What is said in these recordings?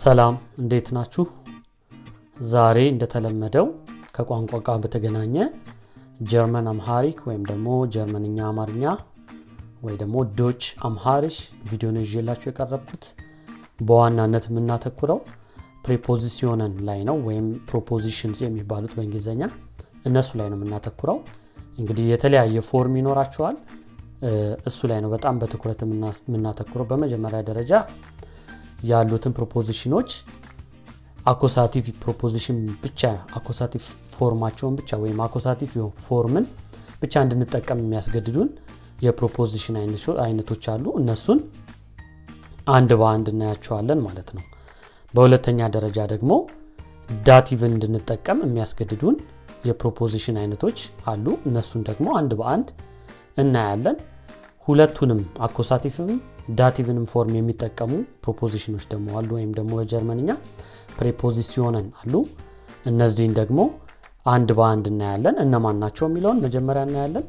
ሰላም እንዴት ናችሁ ዛሬ እንደተለመደው ከቋንቋ ጋር በተገናኘ ጀርመን አምሃሪክ ወይም ደግሞ ጀርመንኛ አማርኛ ወይ ደግሞ ዶች አምሃሪሽ ቪዲዮ ነው ይዤላችሁ የቀረብኩት በዋናነት የምናተኩረው ፕሪፖዚሽንን ላይ ነው ወይም ፕሮፖዚሽንስ የሚባሉት በእንግሊዘኛ እነሱ ላይ ነው የምናተኩረው እንግዲህ የተለያየ ፎርም ይኖራቸዋል እሱ ላይ ነው በጣም በትኩረት የምናተኩረው በመጀመሪያ ደረጃ ያሉትን ፕሮፖዚሽኖች አኮሳቲቭ ፕሮፖዚሽን ብቻ አኮሳቲቭ ፎርማቸውን ብቻ ወይም አኮሳቲቭ ፎርምን ብቻ እንድንጠቀም የሚያስገድዱን የፕሮፖዚሽን አይነቶች አሉ እነሱን አንድ በአንድ እናያቸዋለን ማለት ነው በሁለተኛ ደረጃ ደግሞ ዳቲቭን እንድንጠቀም የሚያስገድዱን የፕሮፖዚሽን አይነቶች አሉ እነሱን ደግሞ አንድ በአንድ እናያለን ሁለቱንም አኮሳቲቭም ዳቲቭንም ፎርም የሚጠቀሙ ፕሮፖዚሽኖች ደግሞ አሉ ወይም ደግሞ በጀርመንኛ ፕሪፖዚሽንን አሉ እነዚህን ደግሞ አንድ በአንድ እናያለን እነማን ናቸው የሚለውን መጀመሪያ እናያለን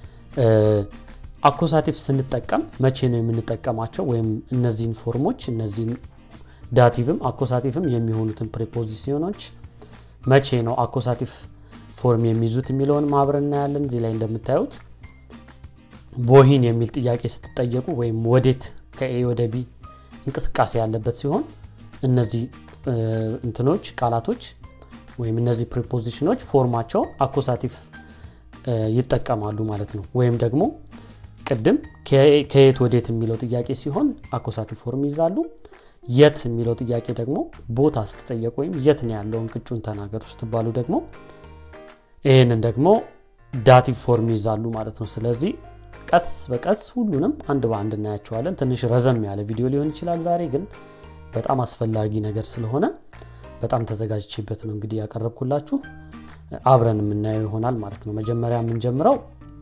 አኮሳቲቭ ስንጠቀም መቼ ነው የምንጠቀማቸው ወይም እነዚህን ፎርሞች እነዚህን ዳቲቭም አኮሳቲቭም የሚሆኑትን ፕሪፖዚሽኖች መቼ ነው አኮሳቲቭ ፎርም የሚይዙት የሚለውን ማብረን እናያለን እዚህ ላይ እንደምታዩት wohin የሚል ጥያቄ ስትጠየቁ ወይም ወዴት ከኤ ወደ ቢ እንቅስቃሴ ያለበት ሲሆን እነዚህ እንትኖች ቃላቶች ወይም እነዚህ ፕሪፖዚሽኖች ፎርማቸው አኮሳቲቭ ይጠቀማሉ ማለት ነው ወይም ደግሞ ቀደም ከየት ወዴት የሚለው ጥያቄ ሲሆን አኮሳቲቭ ፎርም ይዛሉ የት የሚለው ጥያቄ ደግሞ ቦታ ስትጠየቁ ወይም የት ነው ያለው እንቅጩን ተናገሩ ስትባሉ ደግሞ ይሄንን ደግሞ ዳቲቭ ፎርም ይዛሉ ማለት ነው ስለዚህ ቀስ በቀስ ሁሉንም አንድ በአንድ እናያቸዋለን ትንሽ ረዘም ያለ ቪዲዮ ሊሆን ይችላል ዛሬ ግን በጣም አስፈላጊ ነገር ስለሆነ በጣም ተዘጋጅቼበት ነው እንግዲህ ያቀርብኩላችሁ አብረን የምናየው ይሆናል ማለት ነው መጀመሪያ የምንጀምረው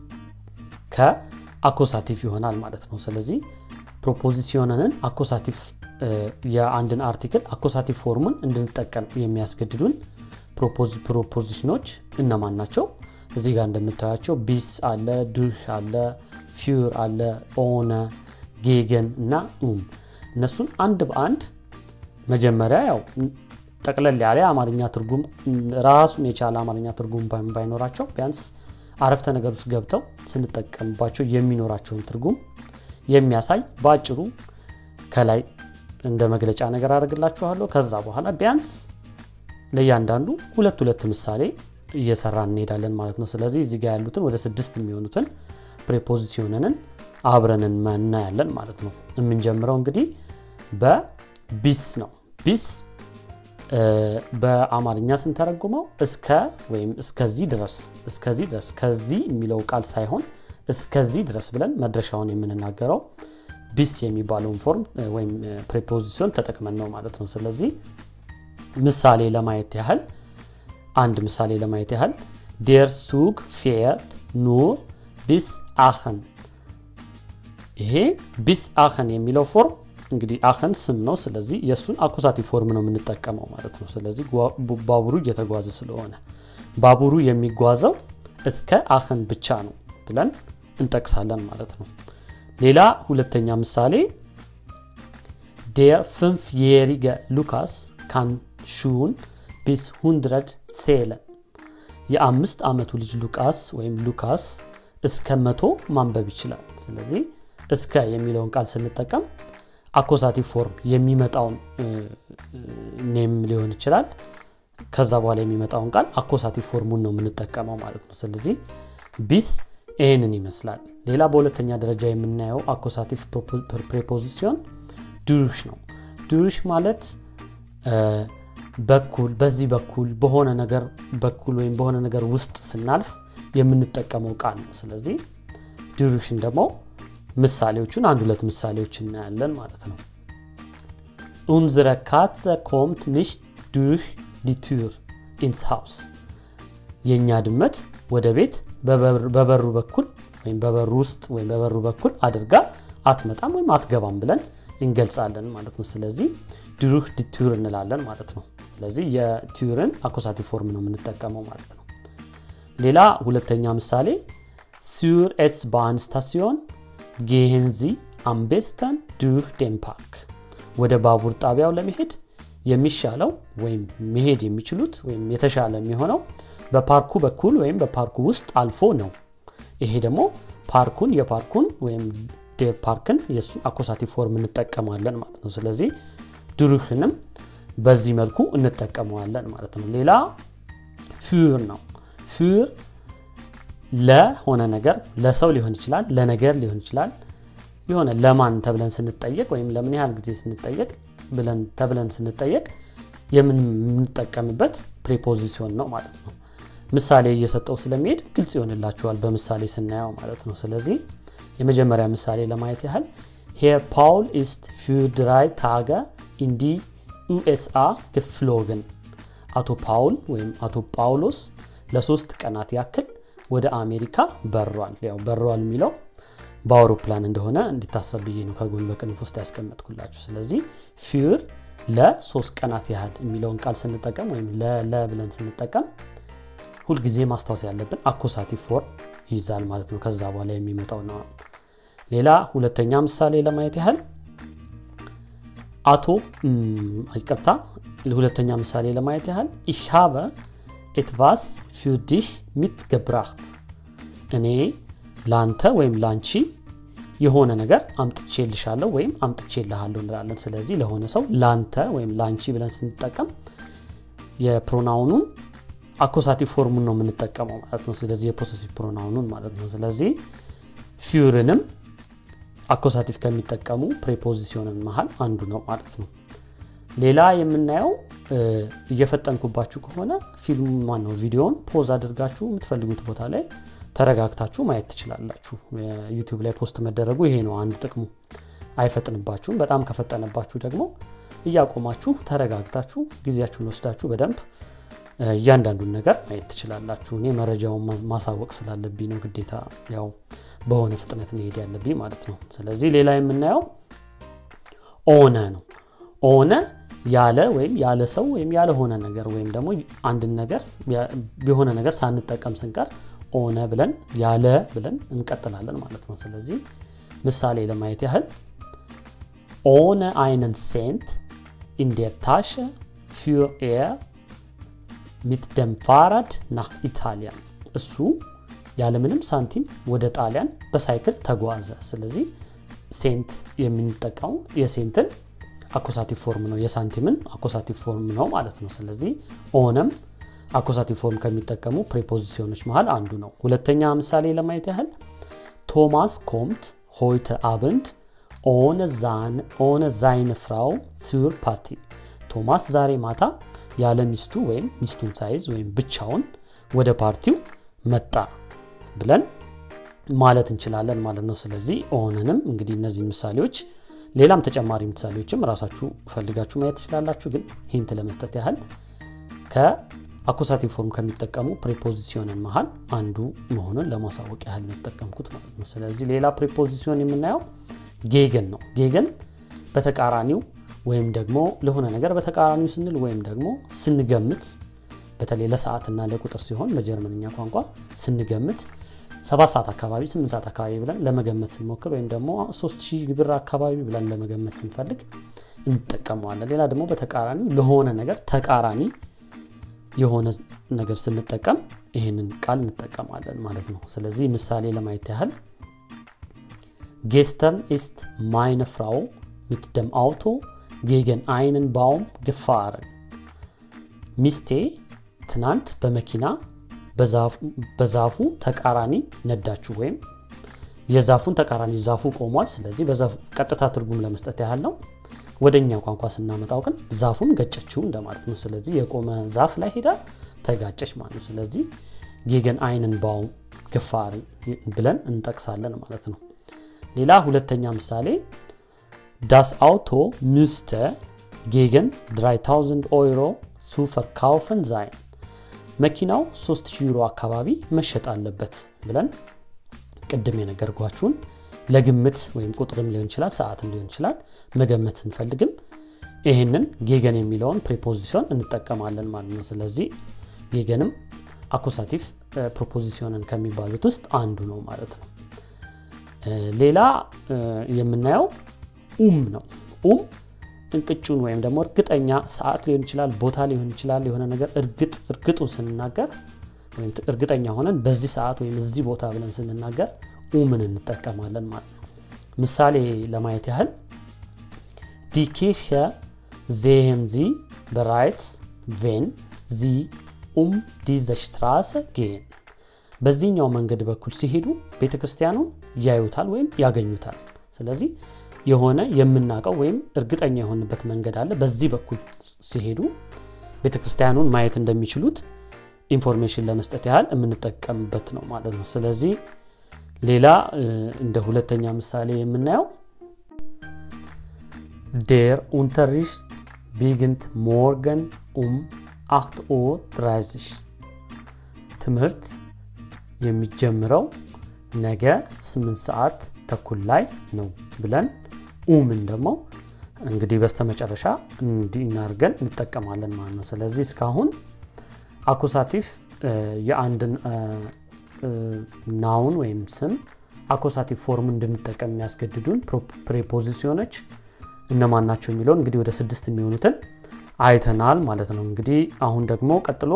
ከአኮሳቲቭ ይሆናል ማለት ነው ስለዚህ ፕሮፖዚሽንን አኮሳቲቭ የአንድን አርቲክል አኮሳቲቭ ፎርሙን እንድንጠቀም የሚያስገድዱን ፕሮፖዚሽኖች እነማን ናቸው እዚህ ጋር እንደምታያቸው ቢስ አለ ዱህ አለ ፊውር አለ ኦነ ጌገን እና እነሱን አንድ በአንድ መጀመሪያ ያው ጠቅለል ያለ አማርኛ ትርጉም ራሱን የቻለ አማርኛ ትርጉም ባይኖራቸው ቢያንስ አረፍተ ነገር ውስጥ ገብተው ስንጠቀምባቸው የሚኖራቸውን ትርጉም የሚያሳይ ባጭሩ ከላይ እንደ መግለጫ ነገር አደርግላችኋለሁ ከዛ በኋላ ቢያንስ ለያንዳንዱ ሁለት ምሳሌ እየሰራን እንሄዳለን ማለት ነው ስለዚህ እዚህ ጋር ያሉትን ወደ 6 የሚሆኑትን ፕሪፖዚሽንን አብረን እናያለን ማለት ነው የምንጀምረው እንግዲህ በቢስ ነው ቢስ በአማርኛ ስንተረጉመው እስከ ወይም እስከዚህ ድረስ ከዚህ የሚለው ቃል ሳይሆን እስከዚህ ድረስ ብለን መድረሻውን የምንናገረው ቢስ የሚባለውን ፎርም ወይም ፕሪፖዚሽን ተጠቅመን ነው ማለት ነው ስለዚህ ምሳሌ ለማየት ያህል አንድ ምሳሌ ለማየት ያህል der Zug fährt nur bis Aachen ይሄ bis Aachen የሚለው ፎርም እንግዲህ Aachen ስም ነው ስለዚህ የሱን አኩሳቲቭ ፎርም ነው የምንጠቀመው ማለት ነው ስለዚህ ባቡሩ እየተጓዘ ስለሆነ ባቡሩ የሚጓዘው እስከ Aachen ብቻ ነው ብለን እንጠቅሳለን ማለት ነው ሌላ ሁለተኛ ምሳሌ der 5-jährige Lukas kann schon bis 100 zählen የ5 አመቱ ልጅ ሉካስ እስከ 100 ማንበብ ይችላል ስለዚህ እስከ የሚለውን ቃል ስንጠቀም አኮሳቲቭ ፎርም የሚመጣውን ኔም ሊሆን ይችላል ከዛ በኋላ የሚመጣውን ቃል አኮሳቲቭ ፎርሙን ነው የምንጠቀመው ማለት ነው ስለዚህ ቢስ ኤንን ይመስላል ሌላ በሁለተኛ ደረጃ የምናየው አኮሳቲቭ ፕሪፖዚሽን ዱሽ ነው ዱሽ ማለት በኩል በዚህ በኩል በሆነ ነገር በኩል ወይም በሆነ ነገር ውስጥ ስናልፍ የምንጠቀመው ቃል ነው ስለዚህ ዱሪሽን ደግሞ ምሳሌዎቹን ሁለት ምሳሌዎች እናያለን ማለት ነው unsere Katze kommt nicht durch die Tür ins Haus የኛ ድመት ወደ ቤት በበሩ በኩል ወይም በበሩ ውስጥ ወይም በበሩ በኩል አድርጋ አትመጣም ወይም አትገባም ብለን እንገልጻለን ማለት ነው ስለዚህ durch die Tür እንላለን ማለት ነው ስለዚህ የቱርን አኮሳቲቭ ፎርም ነው የምንጠቀመው ማለት ነው ሌላ ሁለተኛ ምሳሌ sur S-Bahn Station gehen Sie am besten durch den Park ወደ ባቡር ጣቢያው ለመሄድ የሚሻለው ወይም መሄድ የሚችሉት ወይም የተሻለ የሚሆነው በፓርኩ በኩል ወይም በፓርኩ ውስጥ አልፎ ነው ይሄ ደግሞ የፓርኩን ወይም ዴር ፓርክን የሱ አኩሳቲቭ ፎርም እንጠቀማለን ማለት ነው ስለዚህ ድሩህንም በዚህ መልኩ እንጠቀመዋለን ማለት ነው ሌላ für ነው für ለሆነ ነገር ለሰው ሊሆን ይችላል ለነገር ሊሆን ይችላል የሆነ ለማን ተብለን ስንጠየቅ ወይም ለምን ያህል ጊዜ ስንጠየቅ ተብለን ስንጠየቅ የምንጠቀምበት ፕሪፖዚሽን ነው ማለት ነው ምሳሌ እየሰጠው ስለሚሄድ ግልጽ ይሆንላችኋል በምሳሌ ስናየው ማለት ነው ስለዚህ የመጀመሪያ ምሳሌ ለማየት ያህል Herr Paul ist für 3 Tage in die USA geflogen አቶ ፓውል ወይም አቶ ጳውሎስ ለ3 ቀናት ያክል ወደ አሜሪካ በሯል ያው በሯል የሚለው በአውሮፕላን እንደሆነ እንድታሰብዬ ነው ከጎን በቅንፍ ውስጥ ያስቀመጥኩላችሁ ስለዚህ für ለ3 ቀናት ያህል የሚለውን ቃል ስንጠቀም ወይም ብለን ስንጠቀም ሁሉ ጊዜ ማስተዋወስ ያለብን አኩሳቲቭ ፎርም ይዛል ማለት ነው ከዛ በኋላ የሚመጣው ነው ሌላ ሁለተኛ ምሳሌ ለማየት ያህል አቶ አይቀርታ ለሁለተኛ ምሳሌ ለማየት ያህል ich habe etwas für dich mitgebracht እኔ ላንተ ወይም ላንቺ የሆነ ነገር አምጥቼልሻለሁ ወይም አምጥቼልሃለሁ እንላለን ስለዚህ ለሆነ ሰው ላንተ ወይም ላንቺ ብለን ስንጠቀም የፕሮናውኑን አኩሳቲቭ ፎርሙን ነው የምንጠቀመው ማለት ነው ስለዚህ የፖሰሲቭ ፕሮናውኑን ማለት ነው ስለዚህ ፊውርንም አኩሳቲቭ ከሚጠቀሙ ፕሪፖዚሽንን መሃል አንዱ ነው ማለት ነው ሌላ የምናየው እየፈጠንኩባችሁ ከሆነ ፊልም ማነው ቪዲዮን ፖዝ አድርጋችሁ የምትፈልጉት ቦታ ላይ ተረጋግታችሁ ማየት ትችላላችሁ ዩቲዩብ ላይ ፖስት መደረጉ ይሄ ነው አንድ ጥቅሙ አይፈጥንባችሁም በጣም ከፈጠነባችሁ ደግሞ እያቆማችሁ ተረጋግታችሁ ጊዜያችሁን ወስዳችሁ በደንብ እያንዳንዱን ነገር ማየት ትችላላችሁ እኔ መረጃውን ማሳወቅ ስላለብኝ ነው ግዴታ ያው በሆነ ፍጥነት መሄድ ያለብኝ ማለት ነው ስለዚህ ሌላ የምናየው ኦነ ነው ኦነ ያለ ወይም ያለ ሰው ወይም ያለ ሆነ ነገር ወይም ደግሞ አንድ ነገር ቢሆነ ነገር ሳንጠቀም ስንቀር ኦነ ብለን ያለ ብለን እንቀጥላለን ማለት ነው ስለዚህ ምሳሌ ለማየት ያህል ohne einen Cent in der Tasche fuhr er mit dem Fahrrad nach Italien እሱ ያለ ምንም ሳንቲም ወደ ጣሊያን በሳይክል ተጓዘ ስለዚህ ሴንት የምንጠቀመው የሴንትን አኩሳቲቭ ፎርም ነው የሳንቲምን አኩሳቲቭ ፎርም ነው ማለት ነው ስለዚህ ኦነም አኩሳቲቭ ፎርም ከሚጠቀሙ ፕሪፖዚሽኖች መሃል አንዱ ነው ሁለተኛ ምሳሌ ለማየት ያህል ቶማስ kommt heute Abend ohne seine Frau zur Party ቶማስ ዛሬ ማታ ያለ ሚስቱ ወይም ሚስቱን ሳይዝ ወይም ብቻውን ወደ ፓርቲው መጣ ብለን ማለት እንችላለን ማለት ነው ስለዚህ ኦነንም እንግዲህ እነዚህ ምሳሌዎች ሌላም ተጨማሪ ምሳሌዎችም ራሳችሁ ፈልጋችሁ ማየት ትችላላችሁ ግን ሂንት ለመስጠት ያህል ከአኩሳቲቭ ፎርም ከሚጠቀሙ ፕሪፖዚሽንን መሃል አንዱ መሆኑን ለማሳወቅ ያህል ነው ተጠቀምኩት ማለት ነው ስለዚህ ሌላ ፕሪፖዚሽን የምናየው ጌገን ነው ጌገን በተቃራኒው ወይም ደግሞ ለሆነ ነገር በተቃራኒው ስንል ወይም ደግሞ ስንገምት በተለይ ለሰዓትና ለቁጥር ሲሆን በጀርመንኛ ቋንቋ ስንገምት 7 ሰዓት አካባቢ 8 ሰዓት አካባቢ ብለን ለመገመት ስንሞክር ወይም ደግሞ 3000 ብር አካባቢ ብለን ለመገመት ስንፈልግ እንጠቀመዋለን ሌላ ደግሞ በተቃራኒው ለሆነ ነገር ተቃራኒ የሆነ ነገር ስንጠቀም ይሄንን ቃል እንጠቀማለን ማለት ነው ስለዚህ ምሳሌ ለማየት ያህል Gestern ist meine Frau mit dem Auto gegen einen Baum gefahren ሚስቴ ትናንት በመኪና በዛፉ ተቃራኒ ነዳችሁ ወይም የዛፉን ተቃራኒ ዛፉ ቆሟል ስለዚህ በዛፉ ቀጥታ ትርጉም ለመስጠት ያህል ነው ወደኛ ቋንቋ ስናመጣው ግን ዛፉን ገጨችው እንደማለት ነው ስለዚህ የቆመ ዛፍ ላይ ሄዳ ተጋጨች ማለት ነው ስለዚህ gegen einen Baum gefahren ብለን እንጠቅሳለን ማለት ነው ሌላ ሁለተኛ ምሳሌ das Auto müsste gegen 3000 Euro zu verkaufen sein መኪናው 3000 ዩሮ አካባቢ መሸጥ አለበት ብለን ቀደም የነገርኳችሁን ለግምት ወይም ቁጥርም ሊሆን ይችላል ሰዓትም ሊሆን ይችላል መገመት ስንፈልግም ይሄንን ጌገን የሚለውን ፕሪፖዚሽን እንጠቀማለን ማለት ነው ስለዚህ ጌገንም አኩሳቲቭ ፕሪፖዚሽንን ከሚባሉት ውስጥ አንዱ ነው ማለት ነው ሌላ የምናየው ነው እንቅጩን ወይም ደግሞ እርግጠኛ ሰዓት ሊሆን ይችላል ቦታ ሊሆን ይችላል የሆነ ነገር እርግጡን ስንናገር ወይም እርግጠኛ ሆነን በዚህ ሰዓት ወይም እዚህ ቦታ ብለን ስንናገር ምን እንጠቀማለን ማለት ነው ምሳሌ ለማየት ያህል Die Kirche sehen Sie bereits wenn Sie diese Straße gehen በዚህኛው መንገድ በኩል ሲሄዱ ቤተክርስቲያኑን ያዩታል ወይም ያገኙታል ስለዚህ የሆነ የምናቀው ወይም እርግጠኛ የሆነበት መንገድ አለ በዚህ በኩል ሲሄዱ ቤተክርስቲያኑን ማየት እንደሚችሉት ኢንፎርሜሽን ለመስጠት ያህል የምንጠቀምበት ነው ማለት ነው ስለዚህ ሌላ እንደ ሁለተኛ ምሳሌ የምናየው Der Unterricht beginnt morgen 8:30 ትምህርት የሚጀምረው ነገ 8 ሰዓት ተኩል ላይ ነው ብለን ምን ደግሞ እንግዲህ በስተመጨረሻ እንዲናርገን እንጠቀማለን ማለት ነው ስለዚህ እስካሁን አኩሳቲቭ የአንድን ናውን ወይም ስም አኩሳቲቭ ፎርም እንድንጠቀም የሚያስገድዱን ፕሪፖዚሽኖች እነማን ናቸው የሚለው እንግዲህ ወደ 6 የሚሆኑትን አይተናል ማለት ነው እንግዲህ አሁን ደግሞ ቀጥሎ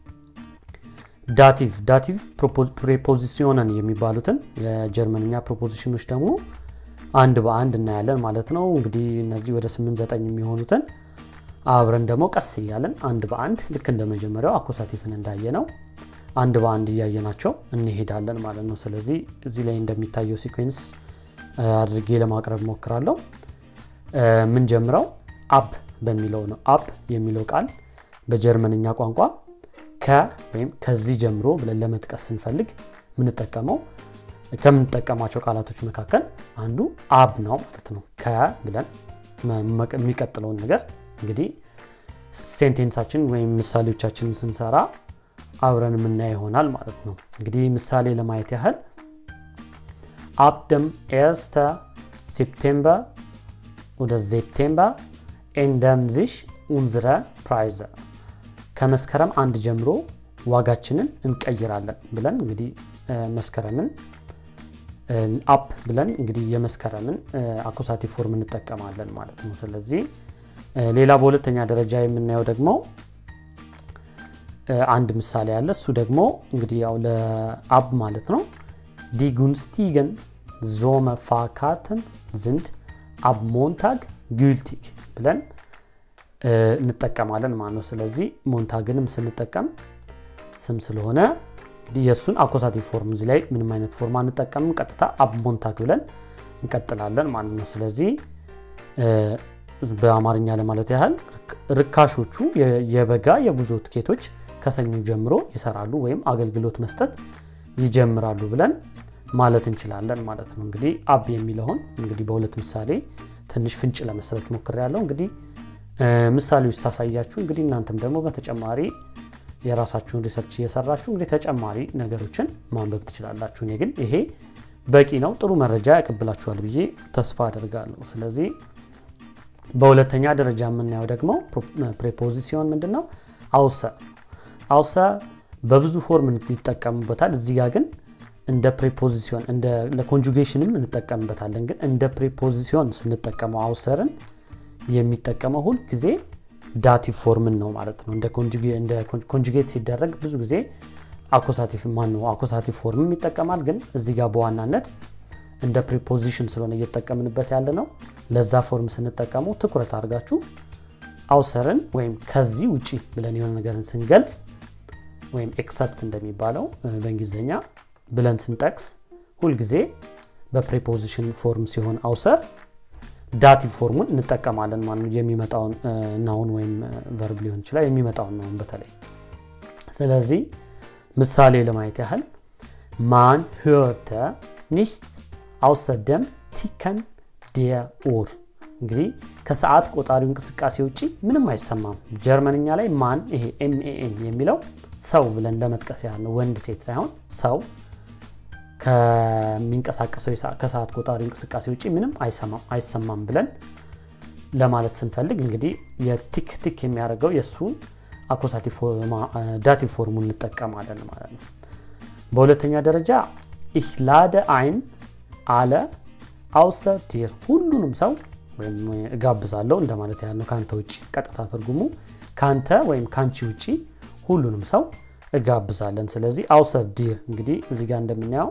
ዳቲቭ ፕሪፖዚሽንን የሚባሉትን የጀርመንኛ ፕሪፖዚሽኖች ደግሞ አንድ በአንድ እናያለን ማለት ነው እንግዲህ እነዚህ ወደ 8 9 የሚሆኑትን አብረን ደግሞ ቀስ ይያለን አንድ በአንድ ልክ እንደመጀመሪያው አኩሳቲቭን እንዳየነው አንድ በአንድ ያያየናቸው እንሄዳለን ማለት ነው ስለዚህ እዚህ ላይ እንደሚታየው ሲኩዌንስ አድርጌ ለማቅረብ ሞክራለሁ ምን ጀምራው አፕ በሚለው ነው አፕ የሚለው ቃል በጀርመንኛ ቋንቋ ወይም ከዚህ ጀምሮ ብለን ለመጥቀስ እንፈልግ ምን ተጠቀመው ከምንጠቀማቸው ቃላቶች መካከል አንዱ አብ ነው ማለት ነው ብለን የሚቀጥለው ነገር እንግዲህ ሴንቴንሳችን ወይም ምሳሌዎቻችንን ስንሰራ አብረን የምናየው ይሆናል ማለት ነው እንግዲህ ምሳሌ ለማየት ያህል ab dem 1. September oder September ändern sich unsere Preise ከመስከረም አንድ ጀምሮ ዋጋችንን እንቀይራለን ብለን እንግዲህ መስከረምን አፕ ብለን እንግዲህ የመስከረምን አኩሳቲቭ ፎርም እንጠቀማለን ማለት ነው ስለዚህ ሌላ በሁለተኛ ደረጃ የምናየው ደግሞ አንድ ምሳሌ አለ እሱ ደግሞ እንግዲህ ያው ለአብ ማለት ነው Die günstigen Sommerfahrkarten sind ab Montag gültig ብለን እንጠቀማለን ማለት ነው ስለዚህ ሞንታግንም ስንጠቀም ስም ስለሆነ እንግዲህ የሱን አኩሳቲቭ ፎርም እዚህ ላይ ምንም አይነት ፎርም አንጠቀምም ቀጥታ አብ ሞንታግ ብለን እንቀጥላለን ማለት ነው ስለዚህ በአማርኛ ለማለት ያህል ርካሾቹ የበጋ የጉዞ ትኬቶች ከሰኞ ጀምሮ ይሰራሉ ወይም አገልግሎት መስጠት ይጀምራሉ ብለን ማለት እንችላለን ማለት ነው እንግዲህ አብ የሚለውን እንግዲህ በሁለት ምሳሌ ትንሽ ፍንጭ ለመስጠት ሞክሬያለሁ እንግዲህ ምሳሌዎች ሳሳያችሁ እንግዲህ እናንተም ደግሞ በተጨማሪ የራሳችሁን ሪሰርች እየሰራችሁ እንግዲህ ተጨማሪ ነገሮችን ማንበብ ትችላላችሁ እኔ ግን ይሄ በቂ ነው ጥሩ መረጃ ያቀብላችኋል ብዬ ተስፋ አደርጋለሁ ስለዚህ በሁለተኛ ደረጃ የምናየው ደግሞ ፕሪፖዚሽን ምንድነው außer በብዙ ፎርም እንጠቀምበታል እዚህ ጋር ግን እንደ ፕሪፖዚሽን እንደ ለኮንጁጌሽንም እንጠቀምበታለን ግን እንደ ፕሪፖዚሽን ስንጠቀመው außerን የሚጠቀመው ሁሉ ጊዜ ዳቲቭ ፎርምን ነው ማለት ነው እንደ ኮንጁጌት ሲደረግ ብዙ ጊዜ አኩሳቲቭ ነው አኩሳቲቭ ፎርም ይጠቀማል ግን እዚህ ጋር በዋናነት እንደ ፕሪፖዚሽን ስለሆነ እየተጠቀምንበት ያለ ነው ለዛ ፎርም ስንጠቀመው ትኩረት አድርጋችሁ außerን ወይም ከዚህ ውጪ ብለን የሆነ ነገርን ስንገልጽ ወይም except እንደሚባለው በእንግሊዘኛ ብለን ስንጠቅስ ሁሉ ጊዜ በፕሪፖዚሽን ፎርም ሲሆን außer ዳቲቭ ፎርሙን እንጠቀማለን ማለት የሚመጣው ናውን ወይም ቨርብ ሊሆን ይችላል የሚመጣው ናውን በተለይ ስለዚህ ምሳሌ ለማየት ያህል man hörte nichts außer dem Ticken der Uhr እንግዲህ ከሰዓት ቆጣሪው እንቅስቃሴ ውጪ ምንም አይሰማም ጀርመንኛ ላይ ማን ይሄ man የሚለው ሰው ብለን ለመጥቀስ ያህል ወንድ ሴት ሳይሆን ሰው ከሚንቀሳቀሰው ከሰዓት ቆጣሪው እንቅስቃሴ ውጪ ምንም አይሰማም ብለን ለማለት ስንፈልግ እንግዲህ የቲክ የሚያደርገው የሱን አኩሳቲቭ ዳቲቭ ፎርሙን እንጠቀማለን ማለት ነው በሁለተኛ ደረጃ ich lade ein alle außer dir ሁሉንም ሰው ወይም እጋብዛለሁ እንደማለት ያለው ካንተ ውጪ ቀጥታ ትርጉሙ ካንተ ወይም ካንቺ ውጪ ሁሉንም ሰው እጋብዛለን ስለዚህ außer dir እንግዲህ እዚህ ጋር እንደምናየው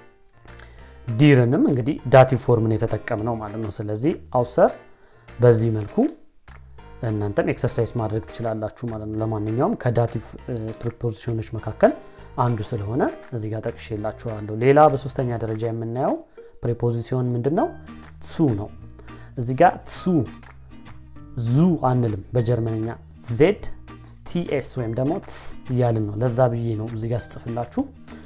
ዲርንም እንግዲህ ዳቲቭ ፎርምን የተጠቀምነው ማለት ነው ስለዚህ außer በዚህ መልኩ እናንተም ኤክሰርሳይዝ ማድረግ ትችላላችሁ ማለት ነው ለማንኛውም ከዳቲቭ ፕሪፖዚሽኖች መካከል አንዱ ስለሆነ እዚህ ጋር ተቀሽላችኋለሁ ሌላ በሶስተኛ ደረጃ የምናየው ፕሪፖዚሽን ምንድነው zu ነው እዚህ ጋር zu zu አንልም በጀርመንኛ z ts ወይም ደግሞ ts ያልን ነው ለዛ ብዬ ነው እዚህ ጋር ጽፍላችሁ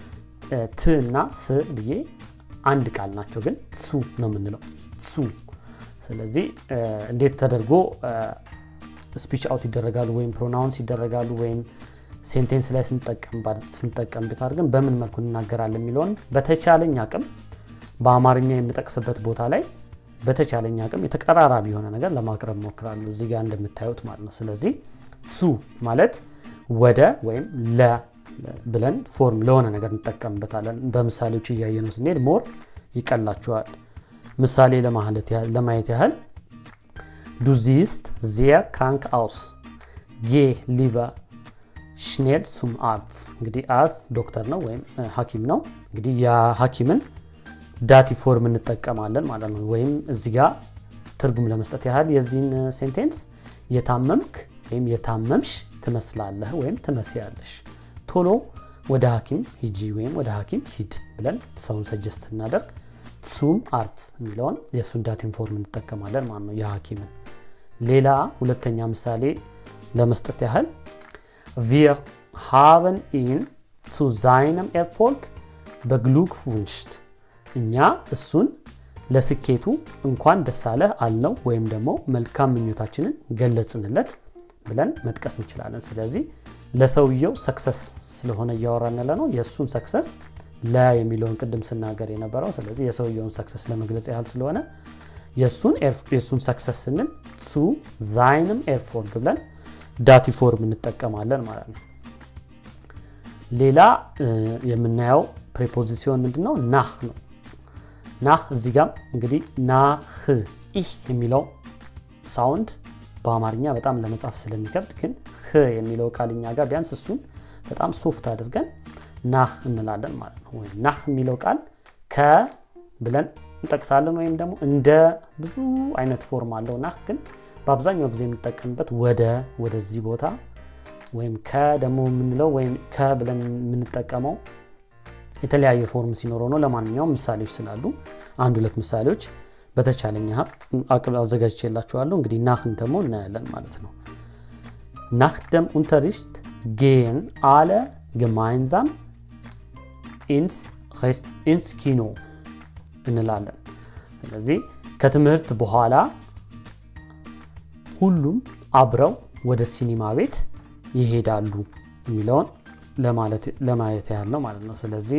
ት እና ስ ብዬ አንድ ቃል ናቸው ግን zu ነው የምንለው zu ስለዚህ እንዴት ተደርጎ ስፒች አውት ይደረጋሉ ወይም ፕሮናውንስ ይደረጋሉ ወይም ሴንቴንስ ላይ ስንጠቀምበት አድርገን በምን መልኩ እናገራለን የሚለውን በተቻለኝ አቅም በአማርኛ የምጠቅስበት ቦታ ላይ በተቻለኝ አቅም የተቀራራቢ የሆነ ነገር ለማቅረብ ሞክራለሁ እዚህ ጋር እንደምታዩት ማለት ነው ስለዚህ su ማለት ወደ ወይም ለ ብለን ፎርም ለሆነ ነገር እንጠቀምበታለን በምሳሌዎች እያየነው ስንሄድ ሞር ይቀላችኋል ምሳሌ ለማየት ያህል du siehst sehr krank aus geh lieber schnell zum Arzt እንግዲህ አስ ዶክተር ነው ወይም ሐኪም ነው እንግዲህ ያ ሐኪምን ዳቲቭ ፎርም እንጠቀማለን ማለት ነው ወይም እዚህ ጋር ትርጉም ለመስጠት ያህል የዚህን ሴንቴንስ የታመምክ ወይም የታመምሽ ትመስላለህ ወይም ትመስያለሽ ቶሎ ወደ ሐኪም ሂጂ ወይም ወደ ሐኪም ሂድ ብለን ሰውን ሰጀስት እናደርግ zum Arzt የሚለውን የሱን ዳቲቭ ፎርም እንጠቀማለን ማለት ነው የሐኪምን ሌላ ሁለተኛ ምሳሌ ለመስጠት ያህል wir haben ihn zu seinem Erfolg beglückwünscht እኛ እሱን ለስኬቱ እንኳን ደስ አለህ አልነው ወይም ደግሞ መልካም ምኞታችንን ገለጽንለት ብለን መጥቀስ እንችላለን ስለዚህ ለሰውየው ሰክሰስ ስለሆነ ያወራን ያለነው የሱን ሰክሰስ ላ የሚለውን ቅድም ስናገር የነበረው ስለዚህ የሰውየውን ሰክሰስ ለመግለጽ ያህል ስለሆነ የሱን ሰክሰስ ስንል zu seinem Erfolg ብለን ዳቲቭ ፎርም እንጠቀማለን ማለት ነው ሌላ የምናየው ፕሪፖዚሽን ምንድነው nach ነው nach እዚህ ጋር እንግዲህ nach ich የሚለው ሳውንድ በአማርኛ በጣም ለመጻፍ ስለሚከብድ ግን ህ የሚለው ቃልኛ ጋር ቢያንስ እሱን በጣም ሶፍት አድርገን nach እንላለን ማለት ነው ወይ nach የሚለው ቃል ከ ብለን እንጠቅሳለን ወይም ደግሞ እንደ ብዙ አይነት ፎርም አለው nach ግን በአብዛኛው ጊዜ የምንጠቀምበት ወደዚህ ቦታ ወይም ከደሞ ምንለው ወይም ከብለን የምንጠቀመው የተለያየ ፎርም ሲኖረው ነው ለማንኛውም ምሳሌዎች ስላሉ አንድ ሁለት ምሳሌዎች በተቻለኝ አቅም አዘጋጅቼላችኋለሁ እንግዲህ ናህን ደግሞ እናያለን ማለት ነው nach dem Unterricht gehen alle gemeinsam ins Kino እንላለን ስለዚህ ከትምህርት በኋላ ሁሉም አብረው ወደ ሲኒማ ቤት ይሄዳሉ የሚለውን ለማየት ያህል ነው ማለት ነው ስለዚህ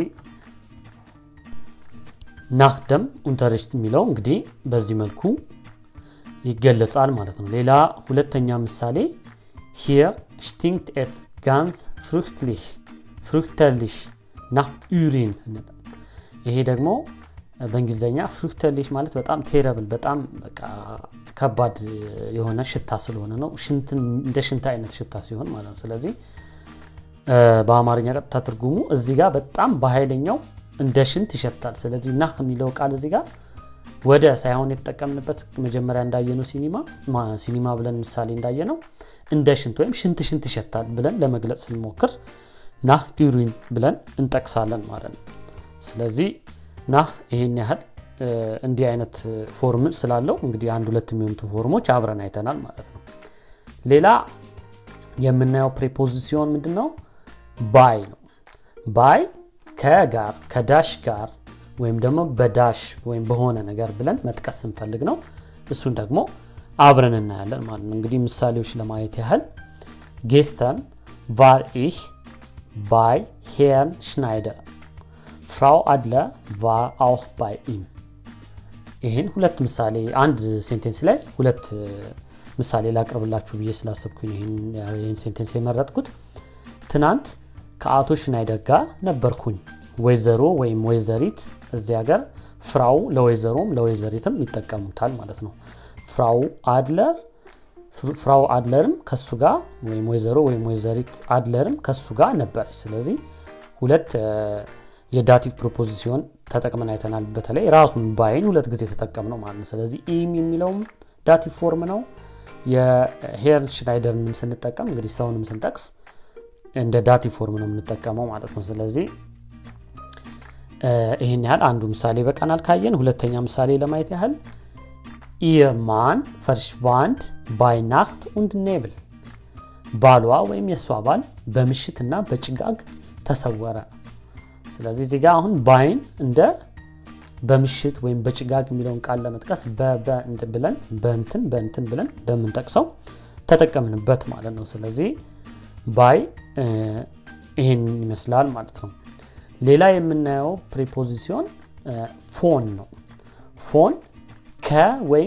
nach dem Unterricht የሚለው እንግዲህ በዚህ መልኩ ይገለጻል ማለት ነው ሌላ ሁለተኛ ምሳሌ hier stinkt es ganz fürchterlich nach Urin ይሄ ደግሞ በእንግሊዘኛ fürchterlich ማለት በጣም ቴረብል በጣም በቃ ከባድ የሆነ ሽታ ስለሆነ ነው እንደ ሽንት አይነት ሽታ ሲሆን ማለት ነው ስለዚህ በአማርኛ ቀጥታ ትርጉሙ እዚህ ጋር በጣም በኃይለኛው እንደ ሽንት ይሸታል ስለዚህ nach የሚለው ቃል እዚህ ጋር ወደ ሳይሆን የተጠቀምንበት መጀመሪያ እንዳየነው ሲኒማ ብለን ምሳሌ እንዳየነው እንደ ሽንት ወይም ሽንት ይሸታል ብለን ለመግለጽ ስንሞክር nach Urin ብለን እንጠቅሳለን ማለት ነው ስለዚህ nach ይሄን ያህል እንዲህ አይነት ፎርም ስላለው እንግዲህ አንድ ሁለት የሚሆኑ ፎርሞች አብረን አይተናል ማለት ነው ሌላ የምናየው ፕሪፖዚሽን ምንድነው by ነው by ከጋር ከዳሽ ጋር ወይም ደግሞ በዳሽ ወይም በሆነ ነገር ብለን መጥቀስ እንፈልግ ነው እሱን ደግሞ አብረን እናያለን ማለት ነው እንግዲህ ምሳሌዎች ለማየት ያህል gestern war ich bei Herrn Schneider Frau Adler war auch bei ihm ይሄን ሁለት ምሳሌ አንድ ሴንቴንስ ላይ ሁለት ምሳሌ ላቀርብላችሁ ብዬ ስላሰብኩኝ ይሄን ሴንቴንስ የመረጥኩት ትናንት ከአቶ ሽናይደር ጋር ነበርኩኝ ወይዘሮ ወይም ወይዘሪት እዚያ ጋር ፍራው ለወይዘሮም ለወይዘሪትም ይጠቀሙታል ማለት ነው ፍራው አድለርም ከሱ ጋር ወይም ወይዘሮ ወይም ወይዘሪት አድለርም ከሱ ጋር ነበረች ስለዚህ ሁለት የዳቲቭ ፕሪፖዚሽን ተጠቅመን አይተናል በተለይ ራሱን ባይን ሁለት ጊዜ ተጠቀምነው ማለት ነው ስለዚህ ኢም የሚለው ዳቲቭ ፎርም ነው የሄርን ሽናይደርንም ስንጠቀም እንግዲህ ሰውንም ስንጠቅስ እንደ ዳቲቭ ፎርም ነው የምንጠቀመው ማለት ነው ስለዚህ ይሄን ያህል አንዱ ምሳሌ በቃናል ካየን ሁለተኛ ምሳሌ ለማየት ያህል ihr Mann verschwand bei Nacht und Nebel ባሏ ወይም የሷ ባል በምሽትና በጭጋግ ተሰወረ ስለዚህ እዚህ ጋር አሁን ባይን እንደ በምሽት ወይም በጭጋግ የሚለውን ቃል ለመጥቀስ እንደ ብለን በእንትን ብለን እንደምንጠቅሰው ተጠቀምንበት ማለት ነው ስለዚህ ባይ ይሄን ይመስላል ማለት ነው ሌላ የምናየው ፕሪፖዚሽን ፎን ነው ፎን ወይም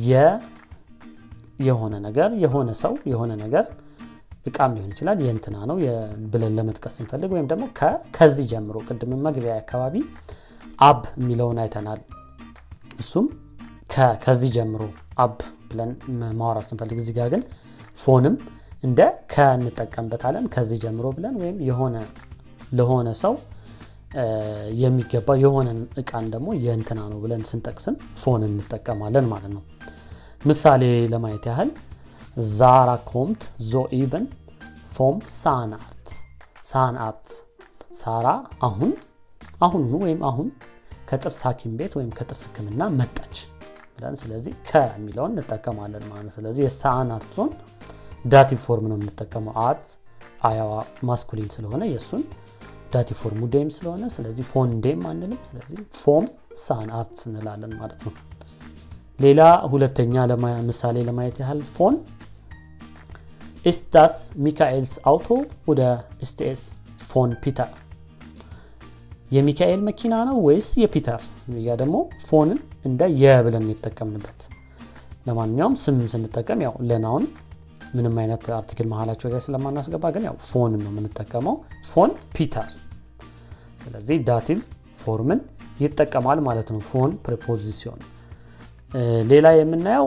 የሆነ ነገር የሆነ ሰው የሆነ ነገር እቃም ሊሆን ይችላል የእንትና ነው ብለን ለመጥቀስ እንፈልግ ወይም ደግሞ ከዚህ ጀምሮ ቅድም መግቢያ አካባቢ አብ የሚለውን አይተናል እሱም ከዚህ ጀምሮ አብ ብለን ማውራት እንፈልግ እዚህ ጋር ግን ፎንም እንደ እንጠቀምበታለን ከዚህ ጀምሮ ብለን ወይም ለሆነ ሰው የሚገባ የሆነ እቃን ደግሞ የእንትና ነው ብለን ስንጠቅስም ፎን እንጠቀማለን ማለት ነው ምሳሌ ለማየት ያህል ዛራ ኮምት ዞኢበን ፎም ሳናርት ሳራ አሁን ወይም ከጥርስ ሐኪም ቤት ወይም ከጥርስ ህክምና መጣች ብለን ስለዚህ ከሚለውን እንጠቀማለን ማለት ነው ስለዚህ የሳናርት ዞን ዳቲቭ ፎርም ነው የምንጠቀመው አርት አያዋ ማስኩሊን ስለሆነ የሱን ዳቲቭ ፎርሙ ዴም ስለሆነ ስለዚህ ፎን ዴም አንልም ስለዚህ ፎም ሳናርት እንላለን ማለት ነው ሌላ ሁለተኛ ምሳሌ ለማየት ያህል ፎን ist das Michaels Auto oder ist es von Peter የሚካኤል መኪና ነው ወይስ የፒተር ያ ደግሞ ፎንን እንደ የብለን የተጠቀምንበት ለማንኛውም ስም ስንጠቀም ያው ለናውን ምንም አይነት አርቲክል መሐላቸው ላይ ስለማናስገባ ግን ያው ፎን ነው የምንጠቀመው ፎን ፒተር ስለዚህ ዳቲቭ ፎርምን ይጠቀማል ማለት ነው ፎን ፕሪፖዚሽን ሌላ የምናየው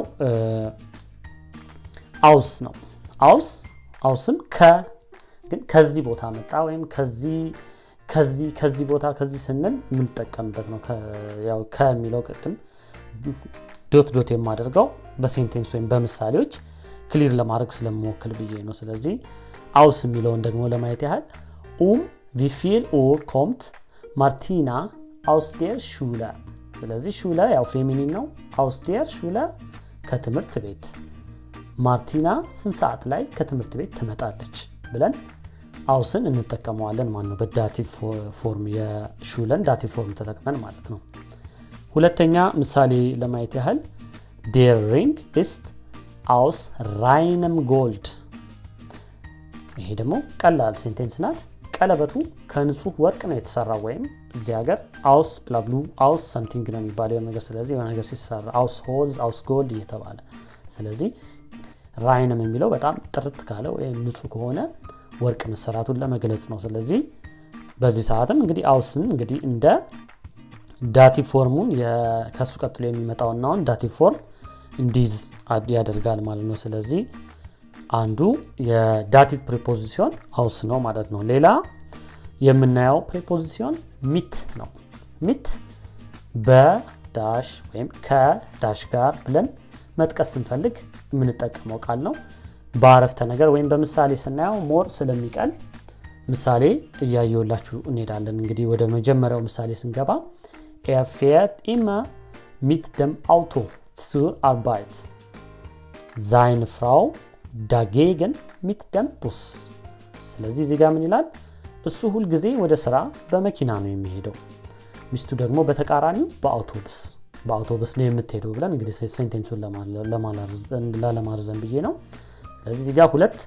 አውስ ነው አውስም ግን ከዚህ ቦታ መጣ ወይም ከዚህ ቦታ ከዚህ ስንል የምንጠቀምበት ነው ያው ከሚለው ቅድም ዶት የማደርገው በሴንቴንስ ወይም በምሳሌዎች ክሊር ለማድረግ ስለምሞክል ብዬ ነው ስለዚህ አውስ የሚለውን ደግሞ ለማየት ያህል wie viel Uhr kommt Martina aus der Schule ስለዚህ ሹለ ያው ፌሚኒን ነው aus der Schule ከትምህርት ቤት ማርቲና ስንት ሰዓት ላይ ከትምህርት ቤት ትመጣለች ብለን አውስን እንጠቀመዋለን ማለት ነው በዳቲቭ ፎርም የሹለን ዳቲቭ ፎርም ተጠቅመን ማለት ነው ሁለተኛ ምሳሌ ለማየት ያህል der Ring ist aus reinem Gold ይሄ ደግሞ ቀላል ሴንቴንስ ናት ቀለበቱ ከንጹህ ወርቅ ነው የተሰራው ወይም እዚህ ሀገር aus blablu aus something ነው የሚባለው ነገር ስለዚህ የሆነ ነገር ሲሰራ aus holz aus gold እየተባለ ስለዚህ ራይንም የሚለው በጣም ጥርት ካለ ወይም ንጹህ ከሆነ ወርቅ መሰራቱን ለመግለጽ ነው ስለዚህ በዚህ ሰዓትም እንግዲህ አውስን እንግዲህ እንደ ዳቲቭ ፎርሙን ከሱ ቀጥሎ የሚመጣውና ዳቲቭ ፎርም እንዲዝ ያደርጋል ማለት ነው ስለዚህ አንዱ የዳቲቭ ፕሪፖዚሽን አውስ ነው ማለት ነው ሌላ የምናየው ፕሪፖዚሽን ሚት ነው ሚት በዳሽ ወይም ከዳሽ ጋር ብለን መጥቀስ እንፈልግ የምንጠቀመው ቃል ነው በአረፍተ ነገር ወይም በምሳሌ ስናየው ሞር ስለሚቀል ምሳሌ እያየውላችሁ እንሄዳለን እንግዲህ ወደ መጀመሪያው ምሳሌ ስንገባ fährt immer mit dem Auto zur Arbeit seine Frau dagegen mit dem Bus ስለዚህ እዚህ ጋር ምን ይላል እሱ ሁሉ ጊዜ ወደ ስራ በመኪና ነው የሚሄደው ሚስቱ ደግሞ በተቃራኒው በአውቶቡስ ነው የምትሄደው ብለን እንግዲህ ሴንቴንሱን ለማርዘም ብዬ ነው ስለዚህ እዚህ ጋር ሁለት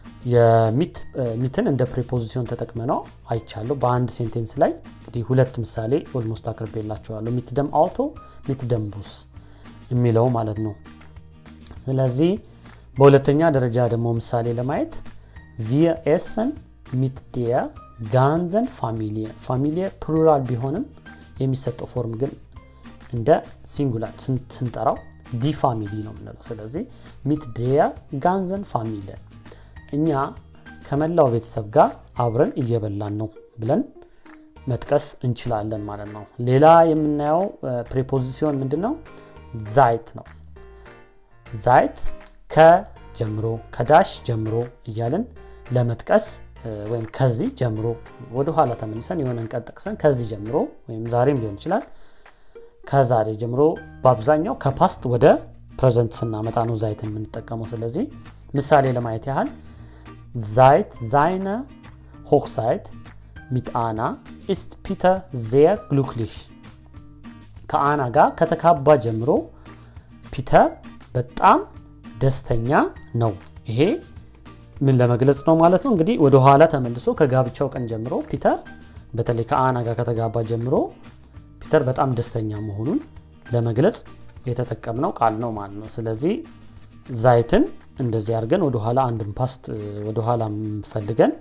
የሚትን እንደ ፕሪፖዚሽን ተጠቅመነው አይቻለሁ በአንድ ሴንቴንስ ላይ እንግዲህ ሁለት ምሳሌ ኦልሞስት አቅርቤላችኋለሁ mit dem Auto mit dem Bus የሚለው ማለት ነው ስለዚህ በሁለተኛ ደረጃ ደግሞ ምሳሌ ለማየት wir essen mit der ganzen Familie plural ቢሆንም የሚሰጠው ፎርም ግን እንደ ሲንጉላር ስንጠራው ዲ ፋሚሊ ነው የምንለው ስለዚህ mit der ganzen Familie እኛ ከመላው ቤተሰብ ጋር አብረን እየበላን ነው ብለን መጥቀስ እንችላለን ማለት ነው ሌላ የምናየው ፕሪፖዚሽን ምንድነው seit ነው seit ከጀምሮ ከዳሽ ጀምሮ እያለን ለመጥቀስ ወይም ከዚህ ጀምሮ ወደ ኋላ ተመልሰን የሆነን ቀጥቀሰን ከዚህ ጀምሮ ወይም ዛሬም ሊሆን ይችላል ከዛሬ ጀምሮ በአብዛኛው ከፓስት ወደ ፕሬዘንት ስናመጣ ነው ዛይትን የምንጠቀመው ስለዚህ ምሳሌ ለማየት ያህል seit seiner Hochzeit mit Anna ist Peter sehr glücklich ከአና ጋር ከተካባ ጀምሮ ፒተር በጣም ደስተኛ ነው ይሄ ምን ለመግለጽ ነው ማለት ነው እንግዲህ ወደ ኋላ ተመልሶ ከጋብቻው ቀን ጀምሮ ፒተር በተለይ ከአና ጋር ከተጋባ ጀምሮ ፒተር በጣም ደስተኛ መሆኑን ለመግለጽ የተጠቀምነው ቃል ነው ማለት ነው ስለዚህ ዛይትን እንደዚህ አድርገን ወደ ኋላ አንድም ፓስት ወደ ኋላ ፈልገን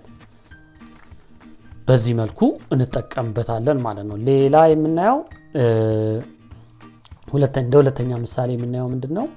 በዚህ መልኩ እንጠቀምበታለን ማለት ነው ሌላ የምናየው ሁለተኛ ምሳሌ የምናየው ምንድነው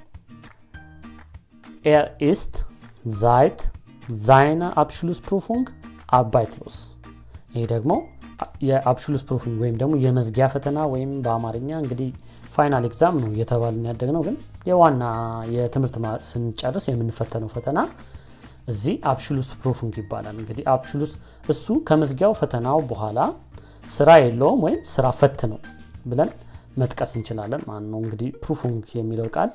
ist seit seiner Abschlussprüfung arbeitslos ይሄ ደግሞ የአብሹሉስ ወይም ደግሞ የመዝጊያ ፈተና ወይም በአማርኛ እንግዲህ ፋይናል ኤግዛም ነው የተባልን ያደግነው ግን የዋና የትምህርት ስንጨርስ የምንፈተነው ፈተና እዚህ አብሹሉስ ፕሩፊንግ ይባላል እንግዲህ አብሹሉስ እሱ ከመዝጊያው ፈተናው በኋላ ስራ የለውም ወይም ስራ ፈት ነው ብለን መጥቀስ እንችላለን ማለት ነው እንግዲህ ፕሩፊንግ የሚለው ቃል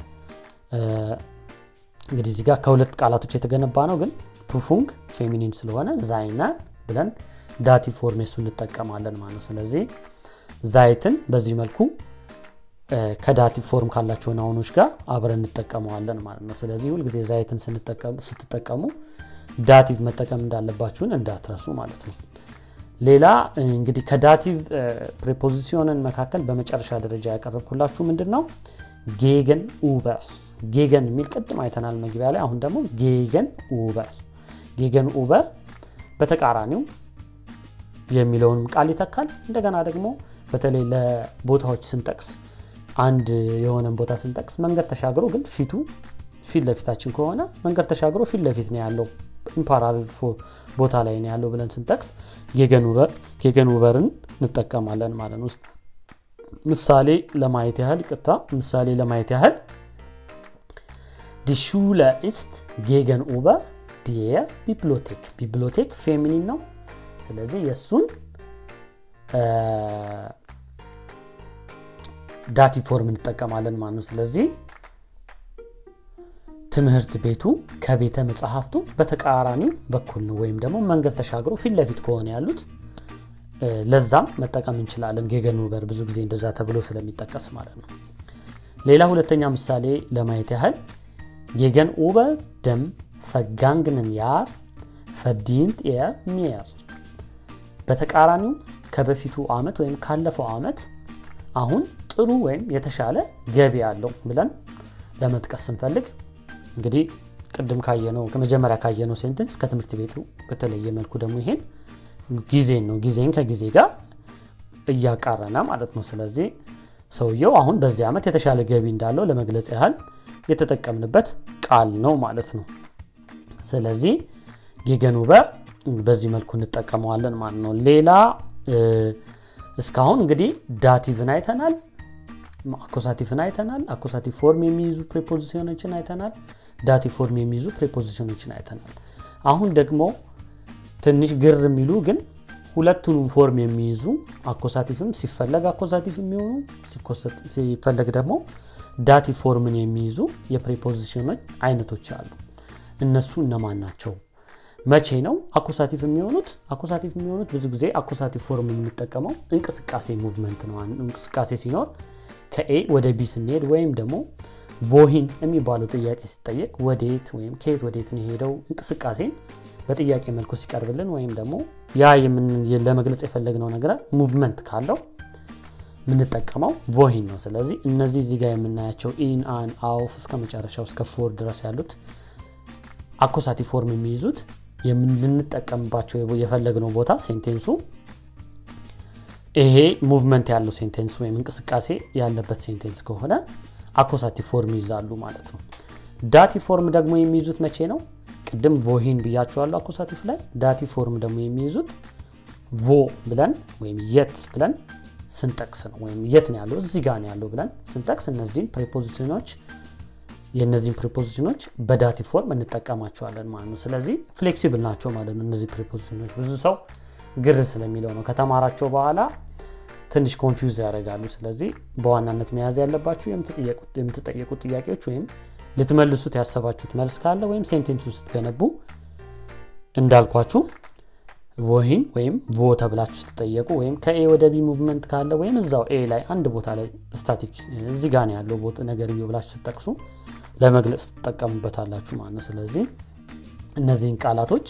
እንግዲህ እዚህ ጋር ከሁለት ቃላቶች የተገነባ ነው ግን ፕሩፊንግ ፌሚኒን ስለሆነ ዛይና ብለን ዳቲቭ ፎርም እሱን እንጠቀማለን ማለት ነው ስለዚህ ዛይትን በዚህ መልኩ ከዳቲቭ ፎርም ካላቸው ናውኖች ጋር አብረን እንጠቀመዋለን ማለት ነው ስለዚህ ሁሉ ጊዜ ዛይትን ስትጠቀሙ ዳቲቭ መጠቀም እንዳለባችሁን እንዳትረሱ ማለት ነው ሌላ እንግዲህ ከዳቲቭ ፕሪፖዚሽንን መካከል በመጨረሻ ደረጃ ያቀርብኩላችሁ ምንድነው ጌገን ኡበር ጌገን የሚል ቀድም አይተናል መግቢያ ላይ አሁን ደግሞ ጌገን ኡበር በተቃራኒው የሚለውን ቃል ይተካል እንደገና ደግሞ በተለይ ለቦታዎች ስንጠቅስ አንድ የሆነን ቦታ ስንጠቅስ መንገድ ተሻግሮ ግን ፊት ለፊታችን ከሆነ መንገድ ተሻግሮ ፊት ለፊት ነው ያለው ኢምፓራል ቦታ ላይ ነው ያለው ብለን ስንጠቅስ ጌገን ኡበርን እንጠቀማለን ማለት ነው ምሳሌ ለማየት ያህል Die Schule ist gegenüber der Bibliothek ፌሚኒን ነው ስለዚህ የሱን ዳቲቭ ፎርም እንጠቀማለን ማለት ነው ስለዚህ ትምህርት ቤቱ ከቤተ መጻሕፍቱ በተቃራኒው በኩል ነው ወይም ደግሞ መንገድ ተሻግሮ ፊት ለፊት ከሆነ ያሉት ለዛም መጠቀም እንችላለን ጌገን ኡበር ብዙ ጊዜ እንደዛ ተብሎ ስለሚጠቀስ ማለት ነው ሌላ ሁለተኛ ምሳሌ ለማየት ያህል gegen über dem vergangenen Jahr verdient mehr በተቃራኒው ከበፊቱ አመት ወይም ካለፈው አመት አሁን ጥሩ ወይም የተሻለ ገቢ ያለው ብለን ለመጥቀስ እንፈልግ እንግዲህ ቅድም ካየነው ከመጀመሪያ ካየነው ሴንተንስ ከትምህርት ቤቱ በተለየ መልኩ ደግሞ ይሄን ጊዜን ከጊዜ ጋር እያቃረና ማለት ነው ስለዚህ ሰውየው አሁን በዚህ አመት የተሻለ ገቢ እንዳለው ለመግለጽ ያህል የተጠቀምንበት ቃል ነው ማለት ነው ስለዚህ ጌገን ኡበር በዚህ መልኩ እንጠቀመዋለን ማለት ነው ሌላ እስካሁን እንግዲህ ዳቲቭን አይተናል አኩሳቲቭን አይተናል አኩሳቲቭ ፎርም የሚይዙ ፕሪፖዚሽኖችን አይተናል ዳቲቭ ፎርም የሚይዙ ፕሪፖዚሽኖችን አይተናል አሁን ደግሞ ትንሽ ግር የሚሉ ግን ሁለቱንም ፎርም የሚይዙ አኩሳቲቭም ሲፈለግ አኩሳቲቭ የሚሆኑ ሲፈለግ ደግሞ ዳቲቭ ፎርምን የሚይዙ የፕሪፖዚሽኖች አይነቶች አሉ እነሱ እነማን ናቸው መቼ ነው አኩሳቲቭ የሚሆኑት ብዙ ጊዜ አኩሳቲቭ ፎርም የምንጠቀመው እንቅስቃሴ ሙቭመንት ነው እንቅስቃሴ ሲኖር ከኤ ወደ ቢ ስንሄድ ወይም ደግሞ ቮሂን የሚባለው ጥያቄ ሲጠየቅ ወዴት ወይም ከየት ወዴት ነው ሄደው እንቅስቃሴን በጥያቄ መልኩ ሲቀርብልን ወይም ደግሞ ያ ለመግለጽ የፈለግነው ነገር ሙቭመንት ካለው ምንጠቀመው ቮሂን ነው ስለዚህ እነዚህ እዚህ ጋር የምናያቸው ኢን አን አውፍ እስከ መጨረሻው እስከ ፎር ድረስ ያሉት አኩሳቲቭ ፎርም የሚይዙት ልንጠቀምባቸው የፈለግነው ቦታ ሴንቴንሱ ይሄ ሙቭመንት ያለው ሴንቴንስ ወይም እንቅስቃሴ ያለበት ሴንቴንስ ከሆነ አኮሳቲቭ ፎርም ይዛሉ ማለት ነው ዳቲቭ ፎርም ደግሞ የሚይዙት መቼ ነው ቅድም wohin ብያችኋለሁ አኮሳቲቭ ላይ ዳቲቭ ፎርም ደግሞ የሚይዙት wo ብለን ወይም የት ብለን ስንጠቅስ ነው ወይም የት ነው ያለው እዚህ ጋር ነው ያለው ብለን ስንጠቅስ እነዚህን ፕሪፖዚሽኖች የነዚህን ፕሪፖዚሽኖች በዳቲቭ ፎርም እንጠቀማቸዋለን ማለት ነው ስለዚህ ፍሌክሲብል ናቸው ማለት ነው እነዚህ ፕሪፖዚሽኖች ብዙ ሰው ግር ስለሚለው ነው ከተማራቸው በኋላ ትንሽ ኮንፊውዝ ያደርጋሉ ስለዚህ በዋናነት መያዝ ያለባችሁ የምትጠየቁት ጥያቄዎች ወይም ልትመልሱት ያሰባችሁት መልስ ካለ ወይም ሴንቴንስ ውስጥ ገነቡ እንዳልኳችሁ wohin ወይም wo ተብላችሁ ስትጠየቁ ወይም ከa ወደ b ሙቭመንት ካለ ወይም እዛው a ላይ አንድ ቦታ ላይ ስታቲክ እዚህ ጋር ነው ያለው ቦታ ነገር ይብላችሁ ስትጠቅሱ ለመግለጽ ተጠቀሙበታላችሁ ማለት ነው ስለዚህ እነዚህን ቃላቶች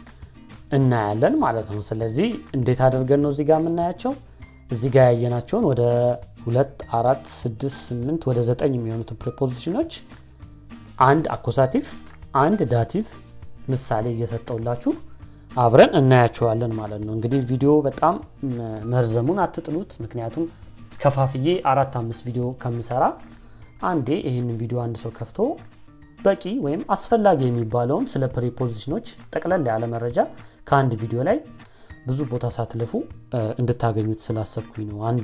እናያለን ማለት ነው ስለዚህ እንዴት አድርገን ነው እዚህ ጋር የምናያቸው እዚህ ጋር ያየናቸውን ወደ 2 4 6 8 ወደ 9 የሚሆኑት ፕሪፖዚሽኖች አንድ አኮሳቲቭ አንድ ዳቲቭ ምሳሌ እየሰጠውላችሁ አብረን እናያቸዋለን ማለት ነው እንግዲህ ቪዲዮ በጣም መርዘሙን አትጥሉት ምክንያቱም ከፋፍዬ 4 5 ቪዲዮ ከምሰራ አንዴ ይሄንን ቪዲዮ አንድ ሰው ከፍቶ በቂ ወይም አስፈላጊ የሚባለውን ስለ ፕሪፖዚሽኖች ጠቅለል ያለ መረጃ ከአንድ ቪዲዮ ላይ ብዙ ቦታ ሳትለፉ እንድታገኙት ስላሰብኩኝ ነው አንድ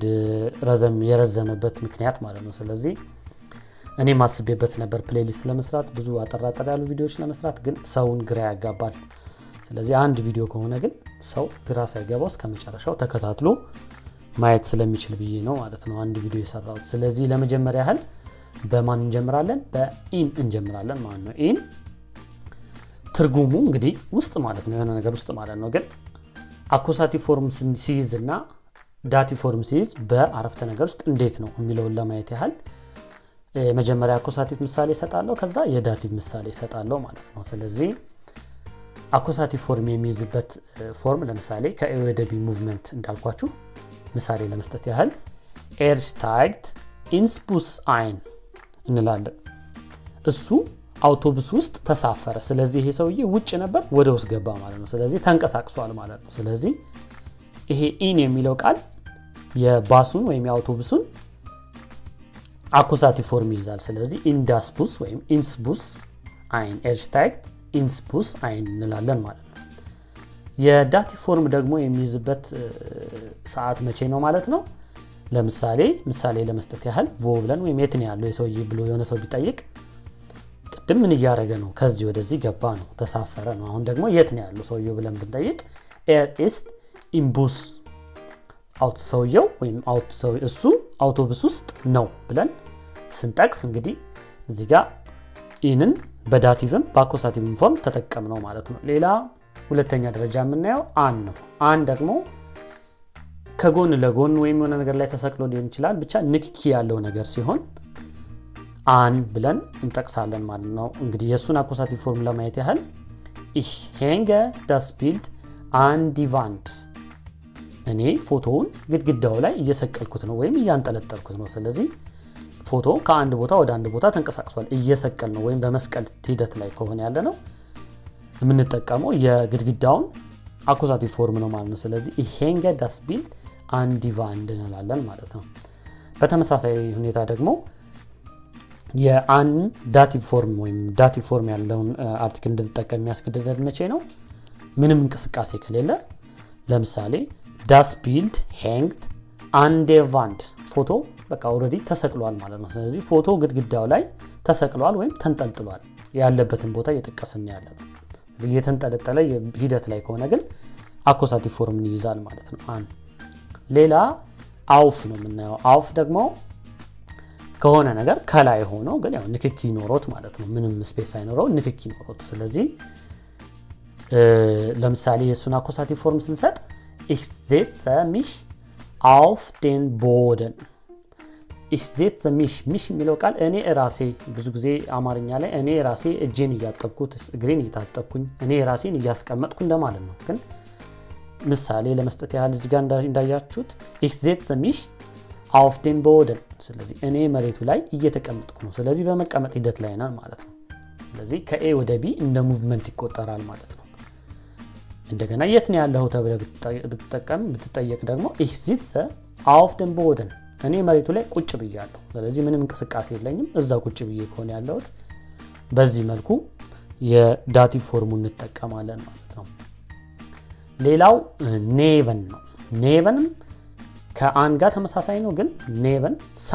የረዘመበት ምክንያት ማለት ነው ስለዚህ እኔ ማስቤበት ነበር ፕሌሊስት ለመስራት ብዙ አጠራጣሪ ያሉ ቪዲዮዎች ለመስራት ግን ሰውን ግራ ያጋባል ስለዚህ አንድ ቪዲዮ ከሆነ ግን ሰው ግራ ሳይገባው እስከመጨረሻው ተከታትሎ ማየት ስለሚችል ብዬ ነው ማለት ነው አንድ ቪዲዮ የሰራው ስለዚህ ለመጀመሪያ ያህል በማን እንጀምራለን በኢን እንጀምራለን ማለት ነው ኢን ትርጉሙ እንግዲህ ውስጥ ማለት ነው የሆነ ነገር ውስጥ ማለት ነው ግን አኮሳቲቭ ፎርም ሲይዝና ዳቲቭ ፎርም ሲይዝ በአረፍተ ነገር ውስጥ እንዴት ነው የሚለውን ለማየት ያህል መጀመሪያ አኮሳቲቭ ምሳሌ ሰጣለሁ ከዛ የዳቲቭ ምሳሌ ሰጣለሁ ማለት ነው ስለዚህ አኮሳቲቭ ፎርም የሚይዝበት ፎርም ለምሳሌ ከa ወደ b ሙቭመንት እንዳልኳችሁ ምሳሌ ለመስጠት ያህል steigt ins Bus ein እንላለን እሱ አውቶቡስ ውስጥ ተሳፈረ ስለዚህ ይሄ ሰውዬ ውጭ ነበር ወደ ውስጥ ገባ ማለት ነው ስለዚህ ተንቀሳቅሷል ማለት ነው ስለዚህ ይሄ in የሚለው ቃል የባሱን ወይም የአውቶቡሱን አኮሳቲቭ ፎርም ይዛል ስለዚህ in das Bus ወይም ins Bus ein steigt ins Bus ein እንላለን ማለት ነው የዳቲቭ ፎርም ደግሞ የሚይዝበት ሰዓት መቼ ነው ማለት ነው ለምሳሌ ለመስጠት ያህል wo ብለን ወይም የት ነው ያለው የሰውዬ ብሎ የሆነ ሰው ቢጠይቅ ቅድም ምን ያረገ ነው ከዚህ ወደዚህ ገባ ነው ተሳፈረ ነው አሁን ደግሞ የት ነው ያለው ሰውዬው ብለን ብንጠይቅ ist im Bus ሰውዬው ወይም እሱ አውቶቡስ ውስጥ ነው ብለን ስንጠቅስ እንግዲህ እዚህ ጋር ኢንን በዳቲቭም በአኮሳቲቭም ፎርም ተጠቀምነው ማለት ነው ሌላ ሁለተኛ ደረጃ የምናየው አን ነው አን ደግሞ ከጎን ለጎን ወይም የሆነ ነገር ላይ ተሰቅሎ ሊሆን ይችላል ብቻ ንክኪ ያለው ነገር ሲሆን አን ብለን እንጠቅሳለን ማለት ነው እንግዲህ የሱን አኮሳቲቭ ፎርም ለማየት ያህል ich hänge das Bild an die Wand እኔ ፎቶውን ግድግዳው ላይ እየሰቀልኩት ነው ወይም እያንጠለጠልኩት ነው ስለዚህ ፎቶ ከአንድ ቦታ ወደ አንድ ቦታ ተንቀሳቅሷል እየሰቀል ነው ወይም በመስቀል ሂደት ላይ ከሆነ ያለ ነው የምንጠቀመው የግድግዳውን አኮሳቲቭ ፎርም ነው ማለት ነው ስለዚህ ich hänge das Bild an die Wand እንላለን ማለት ነው በተመሳሳይ ሁኔታ ደግሞ የአን ዳቲቭ ፎርም ወይም ዳቲቭ ፎርም ያለውን አርቲክል እንድንጠቀም የሚያስገድደን መቼ ነው ምንም እንቅስቃሴ ከሌለ ለምሳሌ das Bild hängt an der Wand ፎቶ በቃ ኦሬዲ ተሰቅሏል ማለት ነው ስለዚህ ፎቶ ግድግዳው ላይ ተሰቅሏል ወይም ተንጠልጥሏል ያለበትን ቦታ እየተጠቀሰን ያለ ነው እየተንጠለጠለ ሂደት ላይ ከሆነ ግን አኮሳቲቭ ፎርምን ይይዛል ማለት ነው አን ሌላ auf ነው የምናየው auf ደግሞ ከሆነ ነገር ከላይ ሆኖ ግን ያው ንክኪ ኖሮት ማለት ነው ምንም ስፔስ አይኖረው ንክኪ ኖሮት ስለዚህ ለምሳሌ የሱን አኮሳቲቭ ፎርም ስንሰጥ ich setze mich auf den Boden ich setze mich የሚለው ቃል እኔ ራሴ ብዙ ጊዜ አማርኛ ላይ እኔ ራሴ እጄን እያጠብኩት እግሬን እያጣጠብኩኝ እኔ ራሴን እያስቀመጥኩ እንደማለት ነው ግን ምሳሌ ለመስጠት ያህል እዚህ ጋር እንዳያችሁት ich setze mich auf den Boden ስለዚህ እኔ መሬቱ ላይ እየተቀመጥኩ ነው ስለዚህ በመቀመጥ ሂደት ላይ ነን ማለት ነው ስለዚህ ከa ወደ b እንደ ሙቭመንት ይቆጠራል ማለት ነው እንደገና የት ነው ያለው ተብለ ብትጠየቅ ደግሞ ich sitze auf dem Boden እኔ መሬቱ ላይ ቁጭ ብያለሁ ስለዚህ ምንም እንቅስቃሴ የለኝም እዛ ቁጭ ብዬ ከሆነ ያለሁት በዚህ መልኩ የዳቲቭ ፎርሙን እንጠቀማለን ማለት ነው ሌላው ኔቨን ነው ኔቨንም ከአን ጋር ተመሳሳይ ነው ግን ኔቨን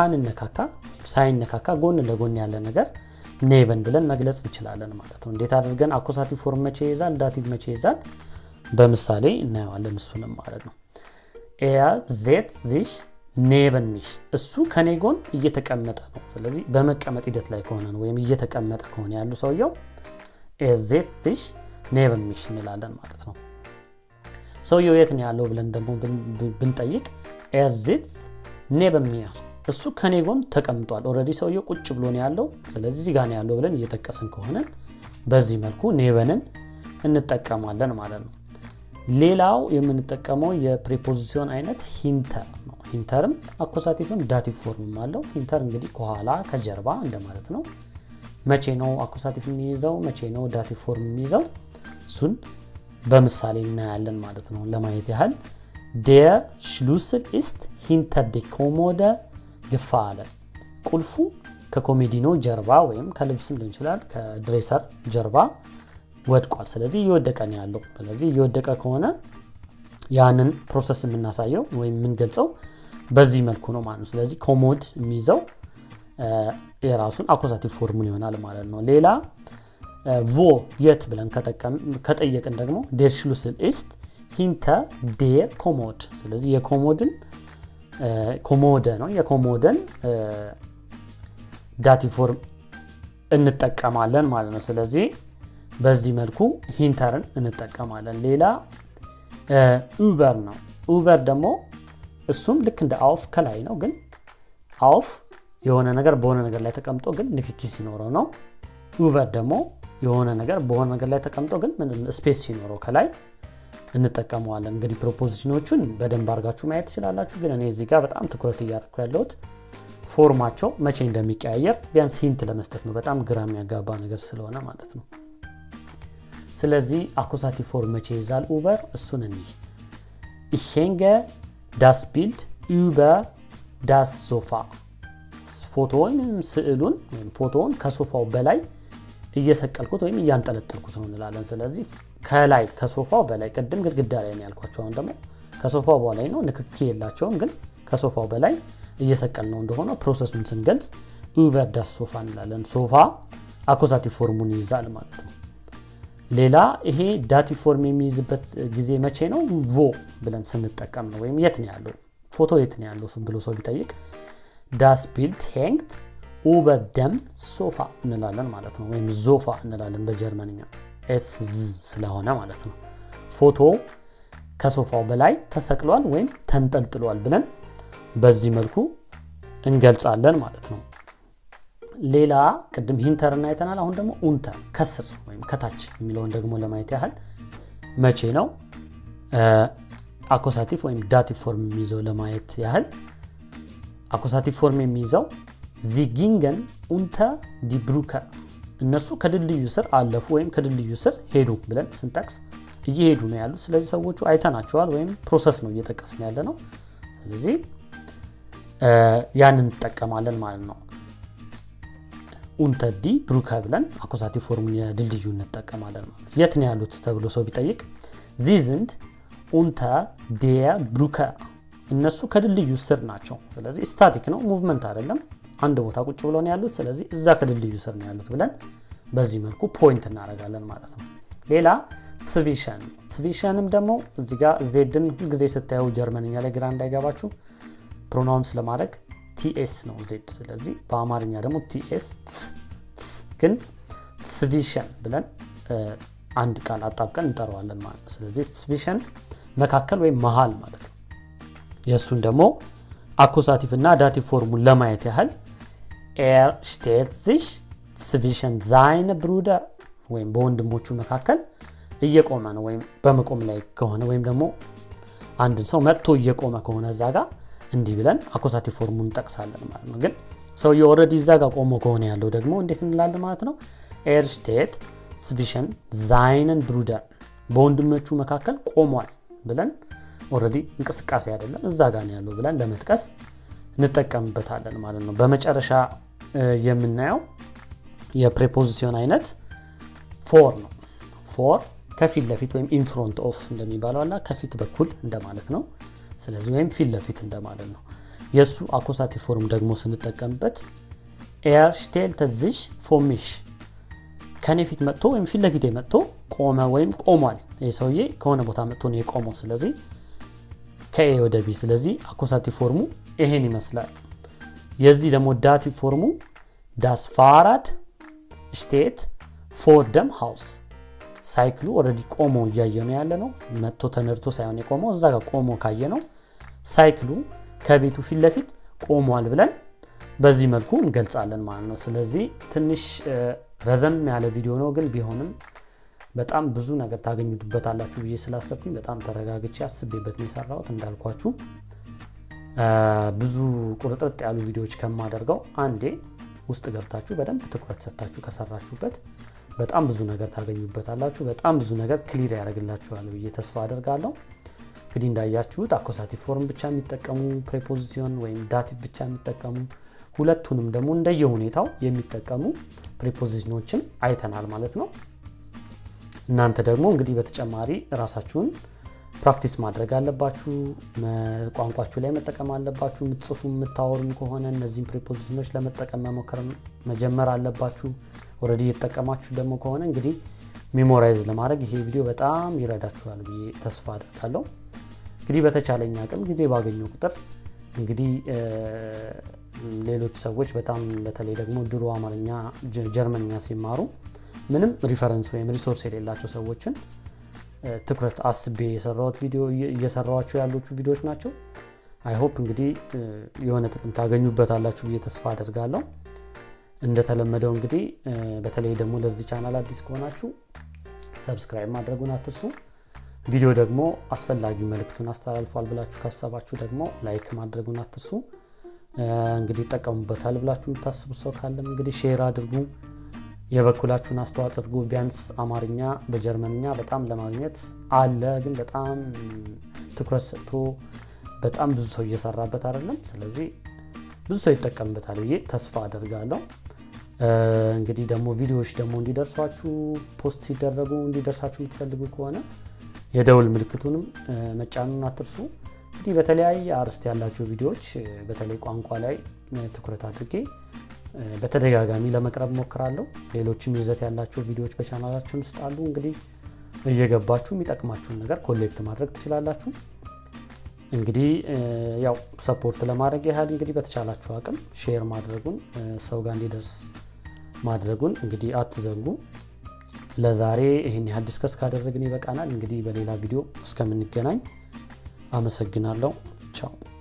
ሳይነካካ ጎን ለጎን ያለ ነገር ኔቨን ብለን መግለጽ እንችላለን ማለት ነው እንዴት አድርገን አኩሳቲቭ ፎርም መቼ ይዛል ዳቲቭ መቼ ይዛል በምሳሌ እናየዋለን እሱንም ማለት ነው ዜት ዚሽ ኔቨን ሚሽ እሱ ከኔ ጎን እየተቀመጠ ነው ስለዚህ በመቀመጥ ሂደት ላይ ከሆነ ነው ወይም እየተቀመጠ ከሆነ ያለው ሰውየው ዜት ዚሽ ኔቨን ሚሽ እንላለን ማለት ነው ሰውየው የት ነው ያለው ብለን ደግሞ ብንጠይቅ ዜት ኔቨን ሚር እሱ ከኔ ጎን ተቀምጧል ኦሬዲ ሰውየው ቁጭ ብሎ ነው ያለው ስለዚህ እዚህ ጋር ነው ያለው ብለን እየተጠቀስን ከሆነ በዚህ መልኩ ኔቨንን እንጠቀማለን ማለት ነው ሌላው የምንጠቀመው የፕሪፖዚሽን አይነት ሂንተር ነው ሂንተርም አኩሳቲቭም ዳቲቭ ፎርምም አለው ሂንተር እንግዲህ ከኋላ ከጀርባ እንደማለት ነው መቼ ነው አኩሳቲቭ የሚይዘው መቼ ነው ዳቲቭ ፎርም የሚይዘው እሱን በምሳሌ እናያለን ማለት ነው ለማየት ያህል der Schlüssel ist hinter der Kommode gefallen ቁልፉ ከኮሜዲኖ ጀርባ ወይም ከልብስም ሊሆን ይችላል ከድሬሰር ጀርባ ወድቋል ስለዚህ እየወደቀ ነው ያለው ስለዚህ እየወደቀ ከሆነ ያንን ፕሮሰስ የምናሳየው ወይም የምንገልጸው በዚህ መልኩ ነው ማለት ነው ስለዚህ ኮሞድ የሚይዘው የራሱን አኩሳቲቭ ፎርሙን ይሆናል ማለት ነው ሌላ wo የት ብለን ከጠየቅን ደግሞ der Schlüssel ist hinter der Kommode ስለዚህ የኮሞድን ኮሞደ ነው የኮሞደን ዳቲቭ ፎርም እንጠቀማለን ማለት ነው ስለዚህ በዚህ መልኩ ሂንተርን እንጠቀማለን ሌላ ኡበር ነው ኡበር ደግሞ እሱም ልክ እንደ አውፍ ከላይ ነው ግን አውፍ የሆነ ነገር በሆነ ነገር ላይ ተቀምጦ ግን ንክኪ ሲኖረው ነው ኡበር ደግሞ የሆነ ነገር በሆነ ነገር ላይ ተቀምጦ ግን ምንም ስፔስ ሲኖረው ከላይ እንጠቀመዋለን እንግዲህ ፕሮፖዚሽኖቹን በደንብ አርጋችሁ ማየት ትችላላችሁ ግን እኔ እዚህ ጋር በጣም ትኩረት እያደረኩ ያለሁት ፎርማቸው መቼ እንደሚቀያየር ቢያንስ ሂንት ለመስጠት ነው በጣም ግራም ያጋባ ነገር ስለሆነ ማለት ነው ስለዚህ አኩሳቲቭ ፎርም መቼ ይዛል ኡበር እሱን እንይ ich hänge das Bild über das Sofa ፎቶውን ስዕሉን ወይም ፎቶውን ከሶፋው በላይ እየሰቀልኩት ወይም እያንጠለጠልኩት ነው እንላለን ስለዚህ ከላይ ከሶፋው በላይ ቀድም ግድግዳ ላይ ነው ያልኳቸው አሁን ደግሞ ከሶፋው በላይ ነው ንክኪ የላቸውም ግን ከሶፋው በላይ እየሰቀልነው እንደሆነ ፕሮሰሱን ስንገልጽ über das Sofa እንላለን ሶፋ አኩሳቲቭ ፎርሙን ይዛል ማለት ነው ሌላ ይሄ ዳቲቭ ፎርም የሚይዝበት ጊዜ መቼ ነው wo ብለን ስንጠቀም ነው ወይም የት ነው ያለው ፎቶ የት ነው ያለው ብሎ ሰው ቢጠይቅ das Bild hängt über dem Sofa እንላለን ማለት ነው ወይም ዞፋ እንላለን በጀርመንኛ s ስለሆነ ማለት ነው ፎቶ ከሶፋው በላይ ተሰቅሏል ወይም ተንጠልጥሏል ብለን በዚህ መልኩ እንገልጻለን ማለት ነው ሌላ ቅድም ሂንተርና አይተናል አሁን ደግሞ ኡንተር ከስር ወይም ከታች የሚለውን ደግሞ ለማየት ያህል መቼ ነው አኩሳቲቭ ወይም ዳቲቭ ፎርም የሚይዘው ለማየት ያህል አኩሳቲቭ ፎርም የሚይዘው sie gingen unter die Brücke እነሱ ከድልድዩ ስር አለፉ ወይም ከድልድዩ ስር ሄዱ ብለን ስንጠቅስ እየሄዱ ነው ያሉት ስለዚህ ሰዎቹ አይተናቸዋል ወይም ፕሮሰስ ነው እየተጠቀስን ያለ ነው ስለዚህ ያንን ተጠቀማለን ማለት ነው unter die Brücke ብለን አኩሳቲቭ ፎርሙን የድልድዩን እንጠቀማለን ማለት ነው የት ነው ያሉት ተብሎ ሰው ቢጠይቅ sie sind unter der Brücke እነሱ ከድልድዩ ስር ናቸው ስለዚህ ስታቲክ ነው ሙቭመንት አይደለም አንድ ቦታ ቁጭ ብሎ ነው ያሉት ስለዚህ እዛ ከድልድዩ ስር ነው ያሉት ብለን በዚህ መልኩ ፖይንት እናደርጋለን ማለት ነው ሌላ zwischen ደግሞ እዚህ ጋር ዜድን ሁሉ ጊዜ ስታዩ ጀርመንኛ ላይ ግራ እንዳይገባችሁ ፕሮናውንስ ለማድረግ ቲኤስ ነው ዜድ ስለዚህ በአማርኛ ደግሞ ቲኤስ ግን zwischen ብለን አንድ ቃል አጣብቀን እንጠራዋለን ማለት ነው ስለዚህ zwischen መካከል ወይ መሃል ማለት ነው የሱን ደግሞ አኩሳቲቭ እና ዳቲቭ ፎርሙን ለማየት ያህል steht sich zwischen seine Brüder ወይም በወንድሞቹ መካከል እየቆመ ነው ወይም በመቆም ላይ ከሆነ ወይም ደግሞ አንድ ሰው መጥቶ እየቆመ ከሆነ እዛጋ እንዲህ ብለን አኩሳቲቭ ፎርሙን ጠቅሳለን ማለት ነው ግን ሰው ኦሬዲ እዛጋ ቆሞ ከሆነ ያለው ደግሞ እንዴት እንላለን ማለት ነው steht zwischen seinen Brüder በወንድሞቹ መካከል ቆሟል ብለን ኦሬዲ እንቅስቃሴ አይደለም እዛጋ ነው ያለው ብለን ለመጥቀስ እንጠቀምበታለን ማለት ነው በመጨረሻ የምናየው የፕሪፖዚሽን አይነት for ነው for ከፊት ለፊት ወይም in front of እንደሚባለው አላ ከፊት በኩል እንደማለት ነው ስለዚህ ወይም ፊት ለፊት እንደማለት ነው የሱ አኩሳቲቭ ፎርም ደግሞ ስንጠቀምበት stellt sich vor mich ከኔ ፊት መጥቶ ወይም ፊት ለፊት መጥቶ ቆመ ወይም ቆሟል የሰውዬ ከሆነ ቦታ መጥቶ ነው የቆመው ስለዚህ ከኤ ወደ ቢ ስለዚህ አኩሳቲቭ ፎርሙ ይሄን ይመስላል የዚህ ደግሞ ዳቲቭ ፎርሙ das Fahrrad steht vor dem Haus ሳይክሉ ኦሬዲ ቆሞ ያየነው ያለ ነው መጥቶ ተነርቶ ሳይሆን የቆመው እዛ ጋር ቆሞ ካየነው ሳይክሉ ከቤቱ ፊት ለፊት ቆሟል ብለን በዚህ መልኩ እንገልጻለን ማለት ነው ስለዚህ ትንሽ ረዘም ያለ ቪዲዮ ነው ግን ቢሆንም በጣም ብዙ ነገር ታገኙበታላችሁ ብዬ ስላሰብኩኝ በጣም ተረጋግጬ አስቤበት ነው የሰራሁት እንዳልኳችሁ ብዙ ቁርጥርጥ ያሉ ቪዲዮዎች ከማደርገው አንዴ ውስጥ ገብታችሁ በደንብ ትኩረት ሰጣችሁ ከሰራችሁበት በጣም ብዙ ነገር ታገኙበታላችሁ በጣም ብዙ ነገር ክሊር ያደርግላችኋል ብዬ ተስፋ አደርጋለሁ እንግዲህ እንዳያችሁት አኩሳቲቭ ፎርም ብቻ የሚጠቀሙ ፕሪፖዚሽን ወይም ዳቲቭ ብቻ የሚጠቀሙ ሁለቱንም ደግሞ እንደየሁኔታው የሚጠቀሙ ፕሪፖዚሽኖችን አይተናል ማለት ነው እናንተ ደግሞ እንግዲህ በተጨማሪ ራሳችሁን ፕራክቲስ ማድረግ አለባችሁ ቋንቋችሁ ላይ መጠቀም አለባችሁ ምትጽፉ ምታወሩም ከሆነ እነዚህ ፕሪፖዚሽኖች ለመጠቀም መሞከር መጀመር አለባችሁ ኦሬዲ የተጠቀማችሁ ደግሞ ከሆነ እንግዲህ ሜሞራይዝ ለማድረግ ይሄ ቪዲዮ በጣም ይረዳችኋል ብዬ ተስፋ አደርጋለሁ እንግዲህ በተቻለኛ አቅም ጊዜ ባገኘው ቁጥር እንግዲህ ሌሎች ሰዎች በጣም በተለይ ደግሞ ድሮ አማርኛ ጀርመንኛ ሲማሩ ምንም ሪፈረንስ ወይም ሪሶርስ የሌላቸው ሰዎችን ትኩረት አስቤ የሰራሁት ቪዲዮ እየሰራዋችሁ ያሉት ቪዲዮዎች ናቸው አይ ሆፕ እንግዲህ የሆነ ጥቅም ታገኙበታላችሁ ብዬ ተስፋ አደርጋለሁ እንደተለመደው እንግዲህ በተለይ ደግሞ ለዚህ ቻናል አዲስ ከሆናችሁ ሰብስክራይብ ማድረጉን አትርሱ ቪዲዮ ደግሞ አስፈላጊ መልእክቱን አስተላልፏል ብላችሁ ካሰባችሁ ደግሞ ላይክ ማድረጉን አትርሱ እንግዲህ ተጠቀሙበታል ብላችሁ ታስቡ ሰው ካለም እንግዲህ ሼር አድርጉ የበኩላችሁን አስተዋጽኦ አድርጉ ቢያንስ አማርኛ በጀርመንኛ በጣም ለማግኘት አለ ግን በጣም ትኩረት ሰጥቶ በጣም ብዙ ሰው እየሰራበት አይደለም ስለዚህ ብዙ ሰው ይጠቀምበታል ብዬ ተስፋ አደርጋለሁ እንግዲህ ደግሞ ቪዲዮዎች ደግሞ እንዲደርሷችሁ ፖስት ሲደረጉ እንዲደርሳችሁ የምትፈልጉ ከሆነ የደውል ምልክቱንም መጫኑን አትርሱ እንግዲህ በተለያየ አርዕስት ያላችሁ ቪዲዮዎች በተለይ ቋንቋ ላይ ትኩረት አድርጌ በተደጋጋሚ ለመቅረብ ሞክራለሁ ሌሎችም ይዘት ያላችሁ ቪዲዮዎች በቻናላችን ውስጥ አሉ እንግዲህ እየገባችሁ የሚጠቅማችሁን ነገር ኮሌክት ማድረግ ትችላላችሁ እንግዲህ ያው ሰፖርት ለማድረግ ያህል እንግዲህ በተቻላችሁ አቅም ሼር ማድረጉን ሰው ጋር እንዲደርስ ማድረጉን እንግዲህ አትዘንጉ ለዛሬ ይሄን ያህል ዲስከስ ካደረግን ይበቃናል እንግዲህ በሌላ ቪዲዮ እስከምንገናኝ አመሰግናለሁ ቻው